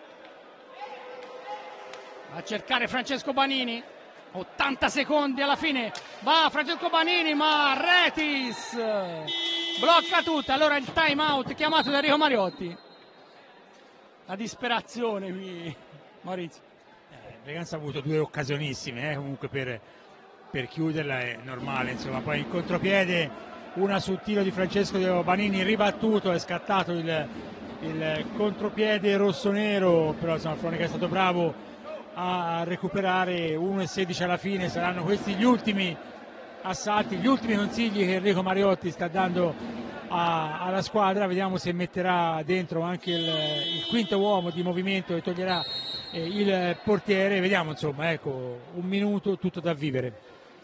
Va a cercare Francesco Banini, 80 secondi alla fine, va Francesco Banini ma Retis blocca tutto. Allora il time out chiamato da Enrico Mariotti. La disperazione qui, Maurizio. Breganze ha avuto 2 occasionissime comunque per chiuderla è normale, insomma poi il contropiede una sul tiro di Francesco Banini ribattuto, è scattato il contropiede rossonero, però insomma Follonica è stato bravo a recuperare. 1,16 alla fine, saranno questi gli ultimi assalti, gli ultimi consigli che Enrico Mariotti sta dando alla squadra. Vediamo se metterà dentro anche il quinto uomo di movimento e toglierà il portiere. Vediamo, insomma, ecco, un minuto tutto da vivere.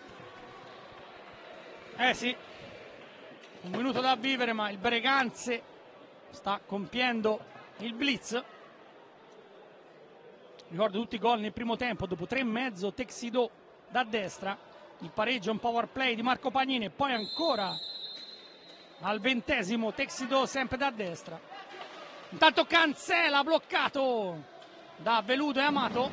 Sì, un minuto da vivere, ma il Breganze sta compiendo il blitz. Ricordo tutti i gol nel primo tempo, dopo 3,5 Texidò da destra, il pareggio, un power play di Marco Pagnini e poi ancora al 20° Texidò sempre da destra. Intanto Cancela bloccato da Veludo e Amato.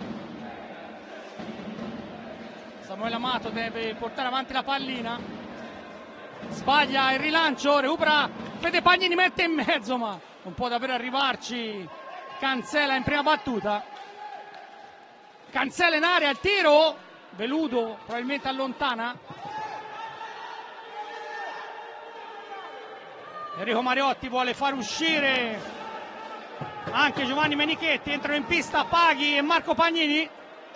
Samuele Amato deve portare avanti la pallina, sbaglia il rilancio, recupera Fede Pagnini, mette in mezzo ma non può davvero arrivarci Cancela in prima battuta. Cancela in area, il tiro, Veludo probabilmente allontana. Enrico Mariotti vuole far uscire anche Giovanni Menichetti, entrano in pista Paghi e Marco Pagnini.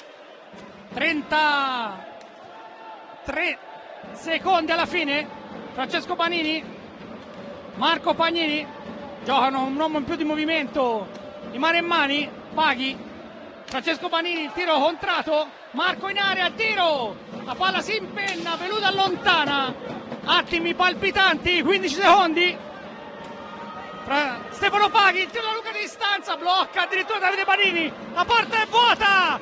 33 secondi alla fine, Francesco Banini, Marco Pagnini, giocano un uomo in più di movimento di Maremmani, Paghi, Francesco Banini, il tiro contrato, Marco in area, il tiro, la palla si impenna, Veludo allontana, attimi palpitanti, 15 secondi, Stefano Paghi, il tiro da lunga distanza, blocca addirittura Davide Banini, la porta è vuota,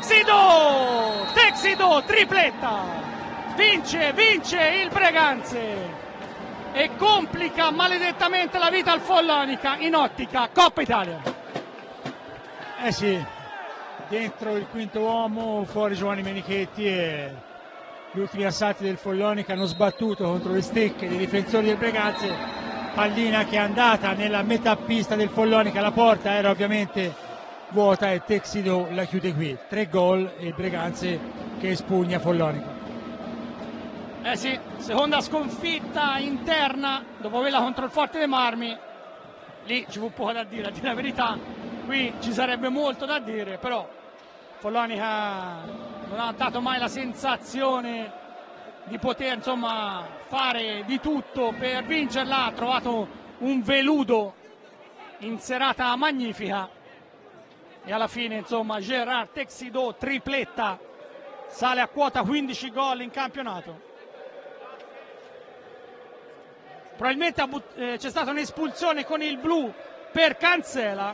Texidò, tripletta, vince il Breganze e complica maledettamente la vita al Follonica in ottica Coppa Italia. Sì, dentro il quinto uomo, fuori Giovanni Menichetti e gli ultimi assalti del Follonica hanno sbattuto contro le stecche dei difensori del Breganze. Pallina che è andata nella metà pista del Follonica, la porta era ovviamente vuota e Texidò la chiude qui. 3 gol e il Breganze che espugna Follonica. Sì, seconda sconfitta interna dopo quella contro il Forte dei Marmi. Lì ci fu poco da dire, a dire la verità. Qui ci sarebbe molto da dire, però Follonica non ha dato mai la sensazione di poter, insomma, fare di tutto per vincerla. Ha trovato un Veludo in serata magnifica e alla fine, insomma, Gerard Texidò tripletta, sale a quota 15 gol in campionato. Probabilmente c'è stata un'espulsione con il blu per Cancela.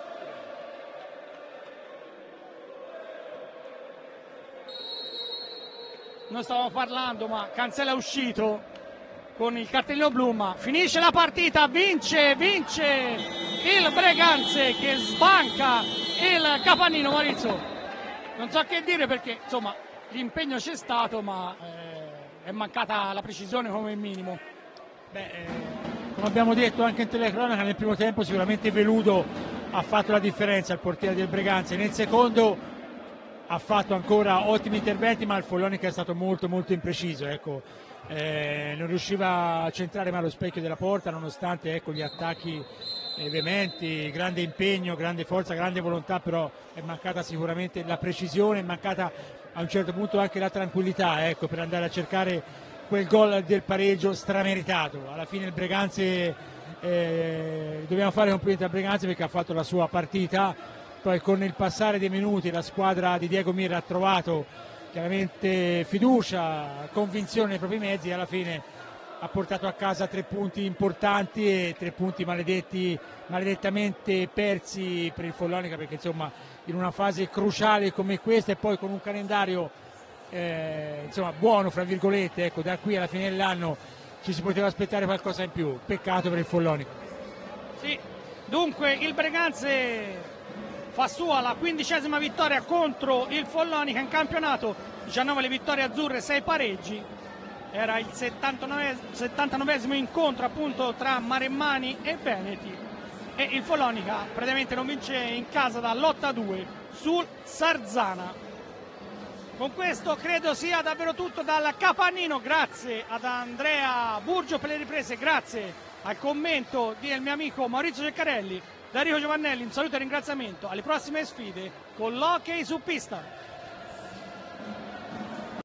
Noi stavamo parlando, ma Cancela è uscito con il cartellino blu, ma finisce la partita, vince il Breganze che sbanca il Capannino. Maurizio, non so che dire perché insomma l'impegno c'è stato, ma è mancata la precisione come minimo. Come abbiamo detto anche in telecronaca, nel primo tempo sicuramente Veludo ha fatto la differenza, il portiere del Breganze. Nel secondo ha fatto ancora ottimi interventi, ma il Follonica è stato molto impreciso, ecco. Non riusciva a centrare mai lo specchio della porta, nonostante, ecco, gli attacchi veementi, grande impegno, grande forza, grande volontà, però è mancata sicuramente la precisione, è mancata a un certo punto anche la tranquillità, ecco, per andare a cercare quel gol del pareggio strameritato. Alla fine il Breganze, dobbiamo fare complimenti al Breganze perché ha fatto la sua partita, poi con il passare dei minuti la squadra di Diego Mirra ha trovato chiaramente fiducia, convinzione nei propri mezzi e alla fine ha portato a casa 3 punti importanti e 3 punti maledettamente persi per il Follonica, perché insomma in una fase cruciale come questa e poi con un calendario insomma buono fra virgolette, ecco, da qui alla fine dell'anno ci si poteva aspettare qualcosa in più, peccato per il Follonica. Sì, dunque il Breganze fa sua la 15ª vittoria contro il Follonica in campionato, 19 le vittorie azzurre, 6 pareggi. Era il 79esimo incontro appunto tra Maremmani e Veneti e il Follonica praticamente non vince in casa dall'8-2 sul Sarzana. Con questo credo sia davvero tutto dal Capannino, grazie ad Andrea Burgio per le riprese, grazie al commento del mio amico Maurizio Ceccarelli, da Enrico Giovannelli un saluto e ringraziamento, alle prossime sfide con l'hockey su pista.